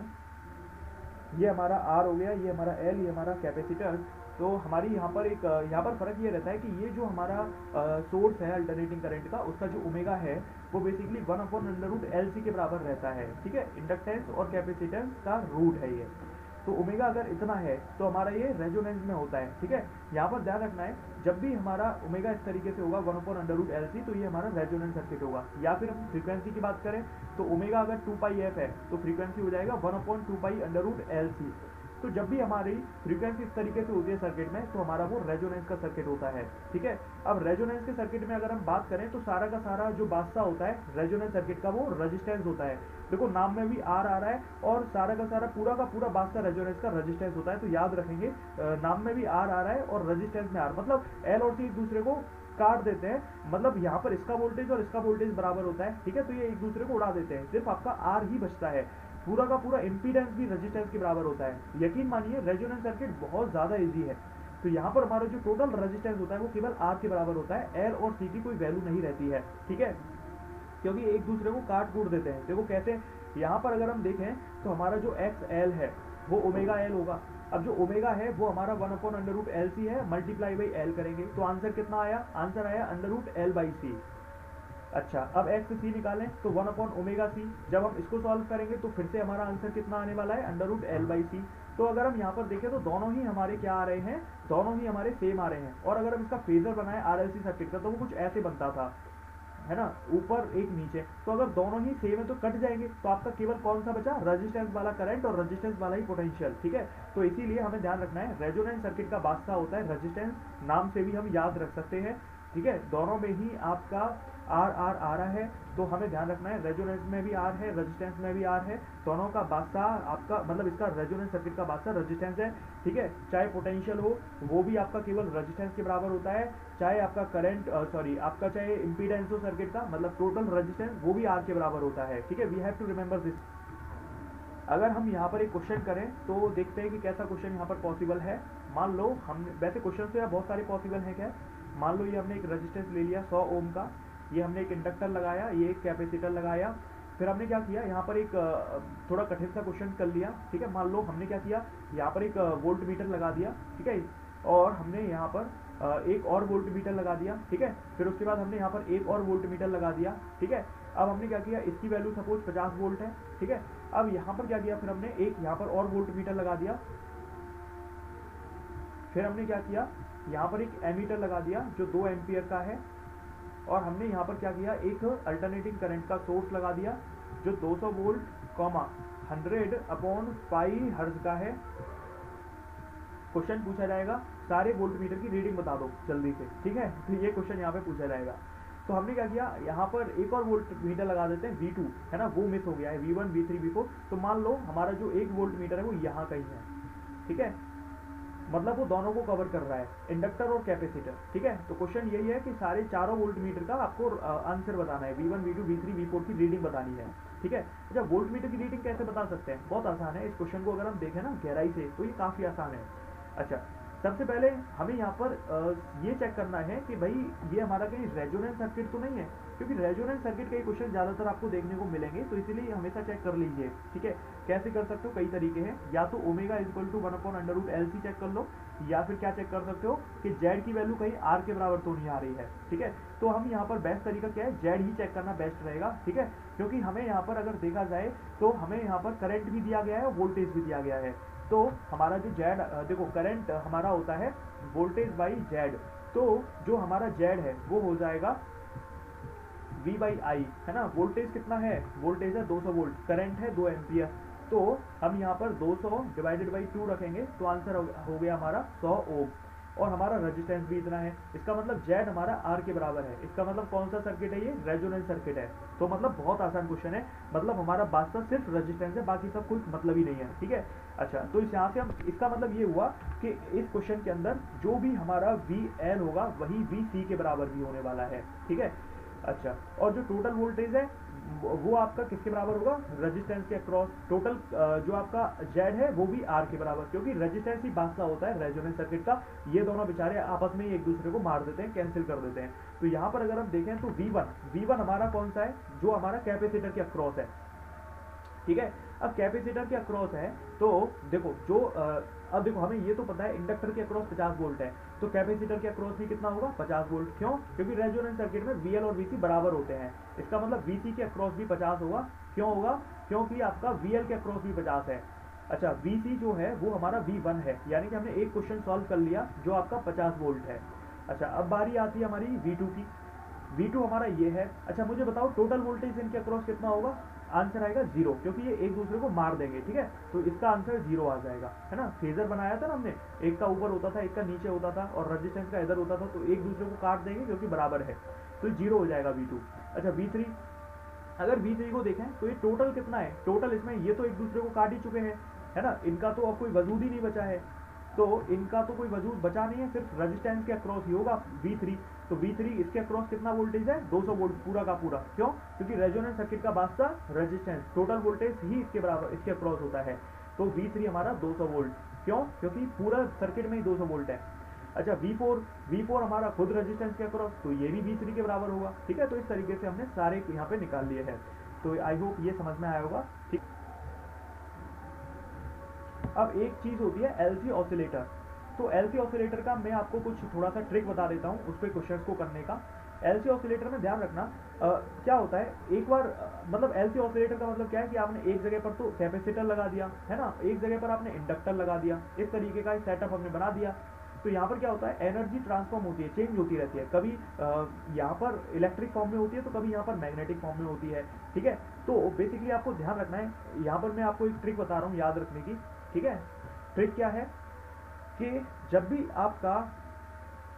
हूँ। ये हमारा आर हो गया, ये हमारा एल, ये हमारा कैपेसिटर। तो हमारी यहाँ पर एक यहाँ पर फ़र्क ये रहता है कि ये जो हमारा सोर्स है अल्टरनेटिंग करंट का, उसका जो ओमेगा है वो basically one upon under root L C के बराबर रहता है, ठीक है। इंडक्टेंस और कैपेसिटेंस का रूट है ये। तो ओमेगा अगर इतना है तो हमारा ये रेजोनेंस में होता है, ठीक है। यहाँ पर ध्यान रखना है, जब भी हमारा ओमेगा इस तरीके से होगा one upon under root L C, तो ये हमारा रेजोनेंस सर्किट होगा। या फिर हम फ्रीक्वेंसी की बात करें तो ओमेगा अगर टू पाई एफ है तो फ्रीक्वेंसी हो जाएगा one upon two pi under root L C. तो जब भी हमारी फ्रीक्वेंसी इस तरीके से होती है सर्किट में, तो हमारा वो रेजोनेंस का सर्किट होता है, ठीक है। अब रेजोनेंस के सर्किट में अगर हम बात करें तो सारा का सारा जो बादशाह होता है रेजोनेंस सर्किट का वो रेजिस्टेंस होता है। देखो नाम में भी आर आ रहा है, और सारा का सारा पूरा का पूरा बादशाह रेजोनेंस का रेजिस्टेंस होता है। तो याद रखेंगे, नाम में भी आर आ रहा है और रेजिस्टेंस में आर, मतलब एल और सी एक दूसरे को काट देते हैं, मतलब यहाँ पर इसका वोल्टेज और इसका वोल्टेज बराबर होता है, ठीक है। तो ये एक दूसरे को उड़ा देते हैं, सिर्फ आपका आर ही बचता है। पूरा का पूरा इम्पीडेंस भी रेजिस्टेंस के बराबर होता है। यकीन मानिए रेजोनेंस सर्किट बहुत ज़्यादा इजी है। तो यहाँ पर हमारा जो टोटल रेजिस्टेंस होता है वो केवल आर के बराबर होता है, एल और सी की कोई वैल्यू नहीं रहती है, ठीक है, क्योंकि एक दूसरे को काट कूट देते हैं। देखो कैसे, यहाँ पर अगर हम देखें तो हमारा जो एक्स एल है वो ओमेगा एल होगा। अब जो ओमेगा है वो हमारा one upon under root L C है, मल्टीप्लाई बाई एल करेंगे तो आंसर कितना आया, आंसर आया under root L by C. अच्छा, अब एक्स सी निकालें तो वन अपॉन ओमेगा सी, जब हम इसको सॉल्व करेंगे तो फिर से हमारा आंसर कितना आने वाला है, under root L by C. तो अगर हम यहाँ पर देखें तो दोनों ही हमारे क्या आ रहे हैं, दोनों ही हमारे सेम आ रहे हैं। और अगर हम इसका फेजर बनाए आर एल सी सर्किट का तो वो कुछ ऐसे बनता था, है ना, ऊपर एक नीचे। तो अगर दोनों ही सेम है तो कट जाएंगे, तो आपका केवल कौन सा बचा, रेजिस्टेंस वाला करंट और रेजिस्टेंस वाला ही पोटेंशियल, ठीक है। तो इसीलिए हमें ध्यान रखना है, रेजोनेंस सर्किट का बादशाह होता है रेजिस्टेंस, नाम से भी हम याद रख सकते हैं, ठीक है। दोनों में ही आपका आर आर आ रहा है, तो हमें ध्यान रखना है रेजोनेंस में भी आर है, रेजिस्टेंस में भी आर है, दोनों का बादशाह आपका मतलब इसका रेजोनेंस सर्किट का बादशाह रेजिस्टेंस है, ठीक है। चाहे पोटेंशियल हो वो भी आपका केवल रेजिस्टेंस के बराबर होता है, चाहे आपका करंट सॉरी आपका चाहे इंपीडेंस हो सर्किट का मतलब टोटल रेजिस्टेंस वो भी आर के बराबर होता है, ठीक है। We have to remember this. अगर हम यहाँ पर एक क्वेश्चन करें तो देखते हैं कि कैसा क्वेश्चन यहाँ पर पॉसिबल है। मान लो हम वैसे क्वेश्चन तो यहाँ बहुत सारे पॉसिबल हैं क्या। मान लो ये हमने एक रेजिस्टेंस ले लिया सौ ओम का, ये हमने एक इंडक्टर लगाया, ये एक कैपेसिटर लगाया, फिर हमने क्या किया यहाँ पर एक थोड़ा कठिन सा क्वेश्चन कर लिया, ठीक है। मान लो हमने क्या किया यहाँ पर एक वोल्ट मीटर लगा दिया, ठीक है, और हमने यहाँ पर एक और वोल्ट मीटर लगा दिया, ठीक है। फिर उसके बाद हमने यहाँ पर एक और वोल्ट मीटर लगा दिया, ठीक है। अब हमने क्या किया, इसकी वैल्यू सपोज पचास वोल्ट है, ठीक है। अब यहाँ पर क्या किया, फिर हमने एक यहाँ पर और वोल्ट मीटर लगा दिया, फिर हमने क्या किया यहाँ पर एक एमीटर लगा दिया जो दो एम्पियर का है, और हमने यहाँ पर क्या किया एक अल्टरनेटिंग करंट का सोर्स लगा दिया जो दो सौ volt comma hundred upon pi hertz का है। क्वेश्चन पूछा जाएगा सारे वोल्ट मीटर की रीडिंग बता दो जल्दी से, ठीक है। तो ये क्वेश्चन यहाँ पे पूछा जाएगा। तो हमने क्या किया यहाँ पर एक और वोल्ट मीटर लगा देते हैं वी टू, है ना, वो मिस हो गया है V one V three V four. तो मान लो हमारा जो एक वोल्ट मीटर है वो यहाँ कहीं है, ठीक है, मतलब वो दोनों को कवर कर रहा है इंडक्टर और कैपेसिटर, ठीक है। तो क्वेश्चन यही है कि सारे चारों वोल्ट मीटर का आपको आंसर बताना है, V one V two V three V four की रीडिंग बतानी है, ठीक है। अच्छा वोल्ट मीटर की रीडिंग कैसे बता सकते हैं, बहुत आसान है। इस क्वेश्चन को अगर हम देखें ना गहराई से तो ये काफी आसान है। अच्छा सबसे पहले हमें यहाँ पर ये चेक करना है कि भाई ये हमारा कहीं रेजोनेंस सर्किट तो नहीं है, क्योंकि रेजोनेंस सर्किट के क्वेश्चन ज़्यादातर आपको देखने को मिलेंगे, तो इसीलिए हमेशा चेक कर लीजिए, ठीक है। कैसे कर सकते हो, कई तरीके हैं, या तो omega is equal to one upon under root L C check कर लो, या फिर क्या चेक कर सकते हो कि जेड की वैल्यू कहीं आर के बराबर तो नहीं आ रही है, ठीक है। तो हम यहाँ पर बेस्ट तरीका क्या है, जेड ही चेक करना बेस्ट रहेगा, ठीक है, क्योंकि हमें यहाँ पर अगर देखा जाए तो हमें यहाँ पर करंट भी दिया गया है और वोल्टेज भी दिया गया है। तो हमारा जो जेड देखो करंट हमारा होता है वोल्टेज बाई जेड, तो जो हमारा जेड है वो हो जाएगा V बाई आई, है ना। वोल्टेज कितना है, वोल्टेज है दो सौ वोल्ट, करंट है दो एम्पियर, तो हम यहाँ पर दो सौ डिवाइडेड बाई टू रखेंगे तो आंसर हो गया हमारा सौ ओम, और हमारा रेजिस्टेंस भी इतना है। इसका मतलब जेड हमारा आर के बराबर है, इसका मतलब कौन सा सर्किट है, ये रेजोनेंस सर्किट है। तो मतलब बहुत आसान क्वेश्चन है, मतलब हमारा वास्तव सिर्फ रेजिस्टेंस है, बाकी सब कुछ मतलब ही नहीं है, ठीक है। अच्छा तो इस यहाँ से हम इसका मतलब ये हुआ कि इस क्वेश्चन के अंदर जो भी हमारा वी एल होगा वही वी सी के बराबर भी होने वाला है, ठीक है। अच्छा और जो टोटल वोल्टेज है वो आपका किसके बराबर होगा, रेजिस्टेंस के अक्रॉस। टोटल जो आपका जेड है वो भी आर के बराबर, क्योंकि रेजिस्टेंस ही बादशाह होता है रेजोनेंस सर्किट का। ये दोनों बेचारे आपस में ही एक दूसरे को मार देते हैं, कैंसिल कर देते हैं। तो यहाँ पर अगर हम देखें तो वी वन वी वन हमारा कौन सा है, जो हमारा कैपेसिटर के अक्रॉस है, ठीक है। अब कैपेसिटर के अक्रॉस है तो देखो जो अब देखो हमें ये तो पता है इंडक्टर के अक्रॉस पचास वोल्ट है, तो कैपेसिटर के अक्रॉस भी कितना होगा पचास वोल्ट। क्यों, क्योंकि रेजोनेंस सर्किट में वीएल और वीसी बराबर होते हैं, इसका मतलब वीसी के अक्रॉस भी पचास होगा। क्यों होगा, क्योंकि आपका वीएल के अक्रॉस भी पचास है। अच्छा वीसी जो है वो हमारा वी वन है, यानी कि हमने एक क्वेश्चन सॉल्व कर लिया जो आपका पचास वोल्ट है। अच्छा अब बारी आती है हमारी वी टू की, वी टू हमारा ये है। अच्छा मुझे बताओ टोटल वोल्टेज इनके अक्रॉस कितना होगा, आंसर आएगा जीरो, क्योंकि ये एक दूसरे को मार देंगे, ठीक है। तो इसका आंसर जीरो आ जाएगा, है ना। फेजर बनाया था ना हमने, एक का ऊपर होता था एक का नीचे होता था और रेजिस्टेंस का इधर होता था, तो एक दूसरे को काट देंगे क्योंकि बराबर है, तो जीरो हो जाएगा वी टू। अच्छा वी थ्री, अगर वी थ्री को देखें तो ये टोटल कितना है, टोटल इसमें ये तो एक दूसरे को काट ही चुके हैं, है ना, इनका तो अब कोई वजूद ही नहीं बचा है, तो इनका तो कोई वजूद बचा नहीं है, सिर्फ रेजिस्टेंस के अक्रॉस ही होगा वी थ्री। तो वी थ्री इसके अक्रॉस कितना वोल्टेज है, दो सौ वोल्ट पूरा का पूरा। क्यों, क्योंकि रेजोनेंस सर्किट का बादशाह रेजिस्टेंस, टोटल वोल्टेज ही इसके बराबर इसके अक्रॉस होता है, तो वी थ्री हमारा दो सौ वोल्ट। क्यों, क्योंकि पूरा सर्किट में ही दो सौ वोल्ट है। अच्छा वी फोर वी फोर हमारा खुद रेजिस्टेंस के अक्रॉस, तो ये भी वी थ्री के बराबर होगा, ठीक है। तो इस तरीके से हमने सारे यहाँ पे निकाल लिए हैं, तो आई होप ये समझ में आया होगा, ठीक। अब एक चीज होती है एलसी ऑसिलेटर, तो एलसी ऑसिलेटर का मैं आपको कुछ थोड़ा सा ट्रिक बता देता हूँ उस पर क्वेश्चंस को करने का। एलसी ऑसिलेटर में ध्यान रखना आ, क्या होता है, एक बार आ, मतलब एलसी ऑसिलेटर का मतलब क्या है कि आपने एक जगह पर तो कैपेसिटर लगा दिया, है ना, एक जगह पर आपने इंडक्टर लगा दिया, इस तरीके का सेटअप हमने बना दिया। तो यहाँ पर क्या होता है, एनर्जी ट्रांसफॉर्म होती है, चेंज होती रहती है, कभी यहाँ पर इलेक्ट्रिक फॉर्म में होती है तो कभी यहाँ पर मैग्नेटिक फॉर्म में होती है, ठीक है। तो बेसिकली आपको ध्यान रखना है, यहाँ पर मैं आपको एक ट्रिक बता रहा हूँ याद रखने की, ठीक है। ट्रिक क्या है कि जब भी आपका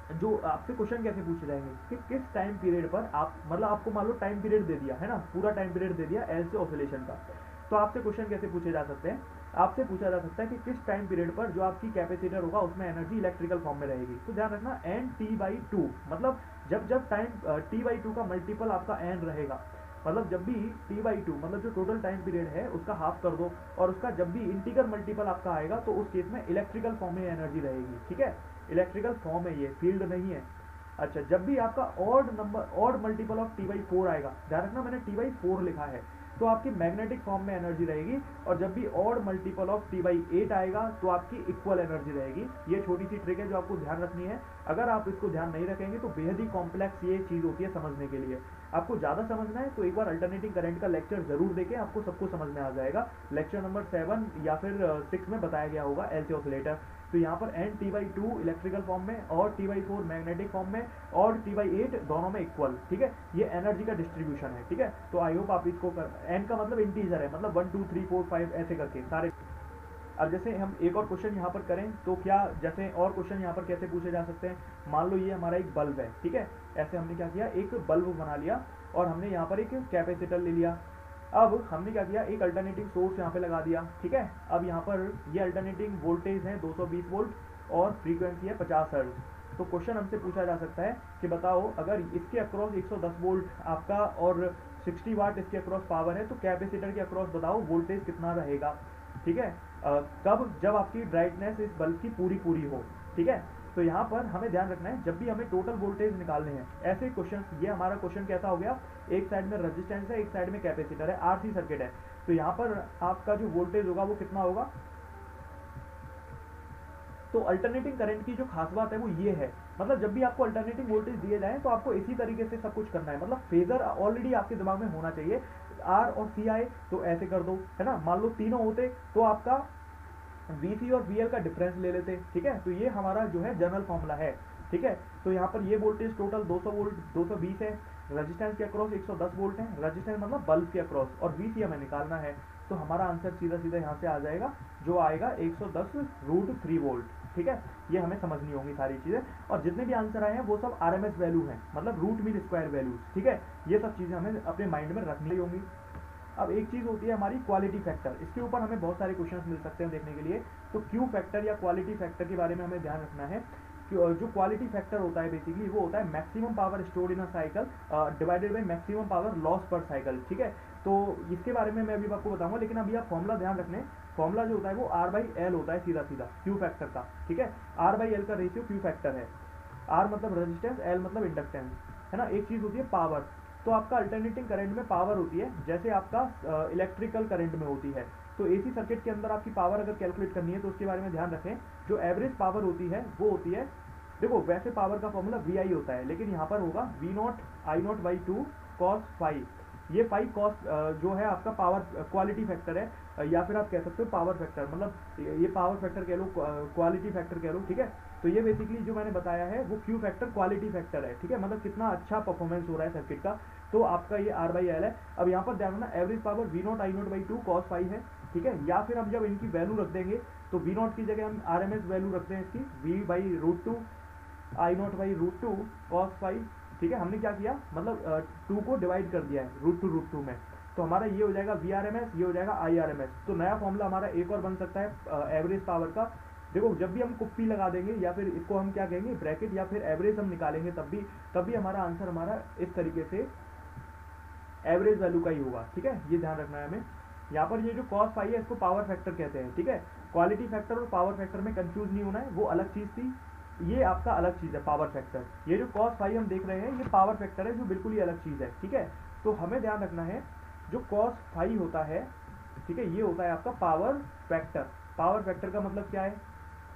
जो आपसे क्वेश्चन कैसे पूछे जाएंगे कि किस टाइम पीरियड पर आप, मतलब आपको मान लो टाइम पीरियड दे दिया है ना, पूरा टाइम पीरियड दे दिया एल से ऑसिलेशन का, तो आपसे क्वेश्चन कैसे पूछे जा सकते हैं, आपसे पूछा जा सकता है कि किस टाइम पीरियड पर जो आपकी कैपेसिटर होगा उसमें एनर्जी इलेक्ट्रिकल फॉर्म में रहेगी। तो ध्यान रखना एन टी बाई टू, मतलब जब जब टाइम टी बाई टू का मल्टीपल आपका एन रहेगा, मतलब जब भी टी बाई टू मतलब जो टोटल टाइम पीरियड है उसका हाफ कर दो, और उसका जब भी इंटीग्रल मल्टीपल आपका आएगा तो उस केस में इलेक्ट्रिकल फॉर्म में एनर्जी रहेगी। ठीक है, इलेक्ट्रिकल फॉर्म है, ये फील्ड नहीं है। अच्छा, जब भी आपका odd number odd multiple of T by four आएगा, ध्यान रखना मैंने टी बाई फोर लिखा है, तो आपकी मैग्नेटिक फॉर्म में एनर्जी रहेगी, और जब भी odd multiple of T by eight आएगा तो आपकी इक्वल एनर्जी रहेगी। ये छोटी सी ट्रिक है जो आपको ध्यान रखनी है, अगर आप इसको ध्यान नहीं रखेंगे तो बेहद ही कॉम्प्लेक्स ये चीज़ होती है समझने के लिए। आपको ज़्यादा समझना है तो एक बार अल्टरनेटिंग करंट का लेक्चर जरूर देखें, आपको सबको समझ में आ जाएगा। लेक्चर नंबर सेवन या फिर सिक्स में बताया गया होगा एल सी ऑसिलेटर। तो यहाँ पर N T by two electrical form में और T by four magnetic form में और टी बाई एट दोनों में इक्वल। ठीक है, ये एनर्जी का डिस्ट्रीब्यूशन है। ठीक है, तो आई होप आप इसको कर, एन का मतलब इंटीजर है, मतलब one two three four five ऐसे करके सारे। अब जैसे हम एक और क्वेश्चन यहाँ पर करें तो क्या, जैसे और क्वेश्चन यहाँ पर कैसे पूछे जा सकते हैं, मान लो ये हमारा एक बल्ब है। ठीक है, ऐसे हमने क्या किया, एक बल्ब बना लिया और हमने यहाँ पर एक कैपेसिटर ले लिया। अब हमने क्या किया, एक अल्टरनेटिंग सोर्स यहाँ पे लगा दिया। ठीक है, अब यहाँ पर ये अल्टरनेटिंग वोल्टेज है दो सौ बीस वोल्ट और फ्रीक्वेंसी है पचास हर्ट्ज। तो क्वेश्चन हमसे पूछा जा सकता है कि बताओ अगर इसके अक्रॉस एक सौ दस वोल्ट आपका और साठ वाट इसके अक्रॉस पावर है, तो कैपेसिटर के अक्रॉस बताओ वोल्टेज कितना रहेगा। ठीक है, आ, कब, जब आपकी ब्राइटनेस इस बल्ब की पूरी पूरी हो। ठीक है, तो यहाँ पर हमें ध्यान रखना है जब भी हमें टोटल वोल्टेज निकालने हैं, ऐसे क्वेश्चन, ये हमारा क्वेश्चन कैसा हो गया, एक साइड में रेजिस्टेंस है एक साइड में कैपेसिटर है, आरसी सर्किट है, तो यहाँ पर आपका जो वोल्टेज होगा वो कितना होगा। तो अल्टरनेटिंग करंट की जो खास बात है वो ये है, मतलब जब भी आपको अल्टरनेटिंग वोल्टेज दिए जाए तो आपको इसी तरीके से सब कुछ करना है, मतलब फेजर ऑलरेडी आपके दिमाग में होना चाहिए। आर और सी आए तो ऐसे कर दो, है ना, मान लो तीनों होते तो आपका वी सी और वी एल का डिफरेंस ले लेते। ठीक है, तो ये हमारा जो है जनरल फॉर्मूला है। ठीक है, तो यहाँ पर ये वोल्टेज टोटल दो सौ वोल्ट दो सौ बीस है, रेजिस्टेंस के अक्रॉस एक सौ दस वोल्ट है, रेजिस्टेंस मतलब बल्ब के अक्रॉस, और वी सी हमें निकालना है। तो हमारा आंसर सीधा सीधा यहाँ से आ जाएगा, जो आएगा एक सौ दस रूट थ्री वोल्ट। ठीक है, ये हमें समझनी होंगी सारी चीज़ें, और जितने भी आंसर आए हैं वो सब आर एम एस वैल्यू हैं, मतलब रूट मीन स्क्वायर वैल्यूज। ठीक है, ये सब चीज़ें हमें अपने माइंड में रखनी होंगी। अब एक चीज़ होती है हमारी क्वालिटी फैक्टर, इसके ऊपर हमें बहुत सारे क्वेश्चंस मिल सकते हैं देखने के लिए। तो क्यू फैक्टर या क्वालिटी फैक्टर के बारे में हमें ध्यान रखना है। जो क्वालिटी फैक्टर होता है बेसिकली वो होता है maximum power stored in a cycle divided by maximum power loss per cycle. ठीक है, तो इसके बारे में मैं अभी आपको बताऊंगा, लेकिन अभी आप फॉर्मूला ध्यान रखने, फॉर्मूला जो होता है वो आर बाई एल होता है सीधा सीधा क्यू फैक्टर का। ठीक है, आर बाई एल का रेशियो क्यू फैक्टर है, आर मतलब रेजिस्टेंस, एल मतलब इंडक्टेंस, है ना। एक चीज़ होती है पावर, तो आपका अल्टरनेटिंग करंट में पावर होती है जैसे आपका इलेक्ट्रिकल करंट में होती है। तो एसी सर्किट के अंदर आपकी पावर अगर कैलकुलेट करनी है तो उसके बारे में ध्यान रखें, जो एवरेज पावर होती है वो होती है, देखो वैसे पावर का फॉर्मूला वी आई होता है, लेकिन यहाँ पर होगा V naught I not by two cos five. ये फाइव कॉस जो है आपका पावर क्वालिटी फैक्टर है, या फिर आप कह सकते हो पावर फैक्टर, मतलब ये पावर फैक्टर कह लो, क्वालिटी फैक्टर कह लो। ठीक है, तो ये बेसिकली जो मैंने बताया है वो क्यू फैक्टर क्वालिटी फैक्टर है। ठीक है, मतलब कितना अच्छा परफॉर्मेंस हो रहा है सर्किट का, तो आपका ये आर बाई एल है। अब यहाँ पर ध्यान रखना average power V naught I not by two cos five है। ठीक है, या फिर हम जब इनकी वैल्यू रख देंगे तो वी नॉट की जगह हम आर एम एस वैल्यू रखते हैं इसकी, V by root two I not by root two cos five. ठीक है, हमने क्या किया, मतलब टू को डिवाइड कर दिया है रूट टू रूट टू में, तो हमारा ये हो जाएगा वी आर एम एस, ये हो जाएगा आई आर एम एस। तो नया फॉर्मूला हमारा एक और बन सकता है एवरेज पावर का। देखो जब भी हम कुप्पी लगा देंगे या फिर इसको हम क्या कहेंगे ब्रैकेट, या फिर एवरेज हम निकालेंगे, तब भी तब भी हमारा आंसर हमारा इस तरीके से एवरेज वैल्यू का ही होगा। ठीक है, ये ध्यान रखना है हमें। यहाँ पर ये जो कॉस फाई है इसको पावर फैक्टर कहते हैं। ठीक है, क्वालिटी फैक्टर और पावर फैक्टर में कंफ्यूज नहीं होना है, वो अलग चीज़ थी, ये आपका अलग चीज़ है पावर फैक्टर। ये जो कॉस फाई हम देख रहे हैं ये पावर फैक्टर है, जो बिल्कुल ही अलग चीज़ है। ठीक है, तो हमें ध्यान रखना है जो कॉस फाई होता है, ठीक है, ये होता है आपका पावर फैक्टर। पावर फैक्टर का मतलब क्या है,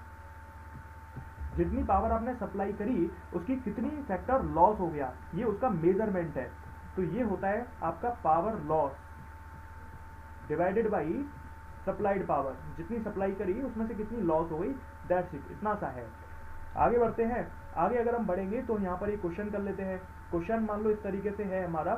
जितनी पावर आपने सप्लाई करी उसकी कितनी फैक्टर लॉस हो गया, ये उसका मेजरमेंट है। तो ये होता है आपका power loss divided by supplied power, जितनी सप्लाई करी उसमें से कितनी लॉस हो गई, दैट्स इट, इतना सा है। आगे बढ़ते हैं, आगे अगर हम बढ़ेंगे तो यहाँ पर एक क्वेश्चन कर लेते हैं। क्वेश्चन मान लो इस तरीके से है हमारा,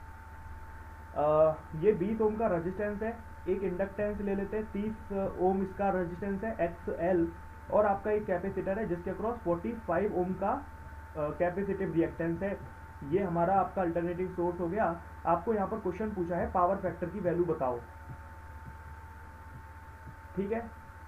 आ, ये बीस ओम का रेजिस्टेंस है, एक इंडक्टेंस ले लेते हैं तीस ओम इसका रेजिस्टेंस है एक्स एल, और आपका एक कैपेसिटर है जिसके अक्रॉस पैंतालीस ओम का कैपेसिटिव रिएक्टेंस है, ये हमारा आपका अल्टरनेटिंग सोर्स हो गया। आपको यहाँ पर क्वेश्चन पूछा है पावर फैक्टर की वैल्यू बताओ, ठीक है।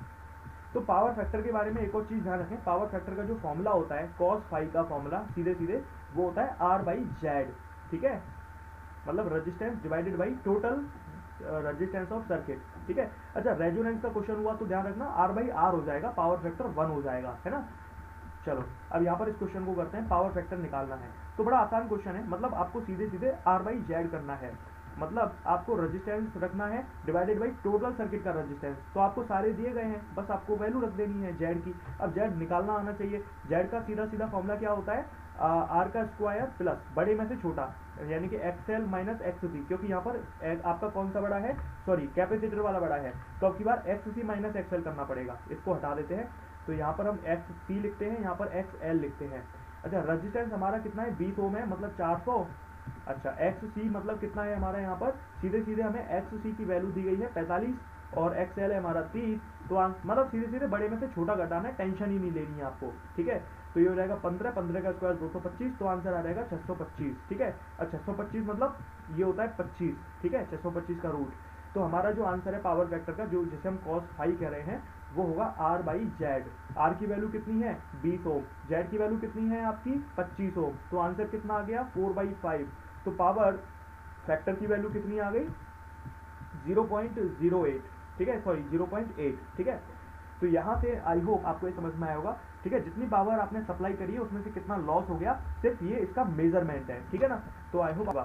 तो पावर फैक्टर के बारे में एक और चीज ध्यान रखें, पावर फैक्टर का जो फॉर्मूला होता है कॉस फाई का फॉर्मूला सीधे सीधे वो होता है आर बाई जेड, ठीक है, मतलब resistance divided by total resistance of circuit, ठीक है। अच्छा रेजोनेंस का क्वेश्चन हुआ तो ध्यान रखना आर बाई आर हो जाएगा, पावर फैक्टर वन हो जाएगा, है ना। चलो अब यहाँ पर इस क्वेश्चन को करते हैं, पावर फैक्टर निकालना है। तो बड़ा आसान क्वेश्चन है, मतलब आपको सीधे सीधे आर बाई जेड करना है, मतलब आपको रेजिस्टेंस रखना है डिवाइडेड बाई टोटल सर्किट का रेजिस्टेंस। तो आपको सारे दिए गए हैं, बस आपको वैल्यू रख देनी है जेड की। अब जेड निकालना आना चाहिए। जेड का सीधा सीधा फॉर्मूला क्या होता है, आर का स्क्वायर प्लस बड़े में से छोटा यानी कि एक्सएल माइनस एक्स सी, क्योंकि यहाँ पर आपका कौन सा बड़ा है, सॉरी कैपेसिटर वाला बड़ा है, तो अब की बार एक्स सी माइनस एक्सएल करना पड़ेगा। इसको हटा देते हैं, तो यहाँ पर हम एक्स सी लिखते हैं, यहाँ पर एक्स एल लिखते हैं। अच्छा रेजिस्टेंस हमारा कितना है, बीस ओम है, मतलब चार सौ। अच्छा एक्स सी मतलब कितना है हमारा, यहाँ पर सीधे सीधे हमें एक्स सी की वैल्यू दी गई है पैंतालीस और एक्स एल है हमारा तीस, तो मतलब सीधे सीधे बड़े में से छोटा घटाना है, टेंशन ही नहीं लेनी है आपको, ठीक है। तो ये हो जाएगा पंद्रह, पंद्रह का स्क्वायर दो सौ पच्चीस, तो आंसर आ जाएगा छह सौ पच्चीस, ठीक है। और छह सौ पच्चीस मतलब ये होता है पच्चीस, ठीक है, छह सौ पच्चीस का रूट। तो हमारा जो आंसर है पावर फैक्टर का, जो जिसे हम कॉस फाई कह रहे हैं, वो होगा आर बाई जेड। आर की वैल्यू कितनी है, बीस ओम, जेड की वैल्यू कितनी है आपकी, पच्चीस ओम, तो आंसर कितना आ गया, फोर बाई फाइव। तो पावर फैक्टर की वैल्यू कितनी आ गई, जीरो पॉइंट जीरो एट, ठीक है, सॉरी जीरो पॉइंट एट, ठीक है। तो यहाँ से आई होप आपको ये समझ में आया होगा, ठीक है। जितनी पावर आपने सप्लाई करी है उसमें से कितना लॉस हो गया, सिर्फ ये इसका मेजरमेंट है, ठीक है ना। तो आई होप,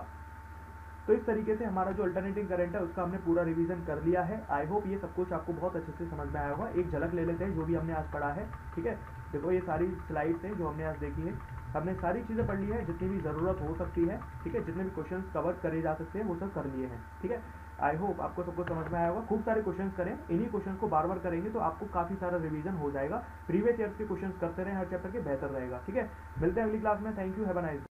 तो इस तरीके से हमारा जो अल्टरनेटिंग करंट है उसका हमने पूरा रिवीजन कर लिया है। आई होप ये सब कुछ आपको बहुत अच्छे से समझ में आया होगा। एक झलक ले लेते हैं जो भी हमने आज पढ़ा है, ठीक है। देखो ये सारी स्लाइड्स हैं जो हमने आज देखी है, हमने सारी चीज़ें पढ़ ली है जितनी भी ज़रूरत हो सकती है, ठीक है। जितने भी क्वेश्चंस कवर करे जा सकते हैं वो सब कर लिए हैं, ठीक है। आई होप आपको सबको समझ में आया होगा। खूब सारे क्वेश्चंस करें, इन्हीं क्वेश्चंस को बार बार करेंगे तो आपको काफ़ी सारा रिवीजन हो जाएगा। प्रीवियस ईयर्स के क्वेश्चंस करते रहें हर चैप्टर के, बेहतर रहेगा, ठीक है। मिलते हैं अगली क्लास में, thank you, have a nice day.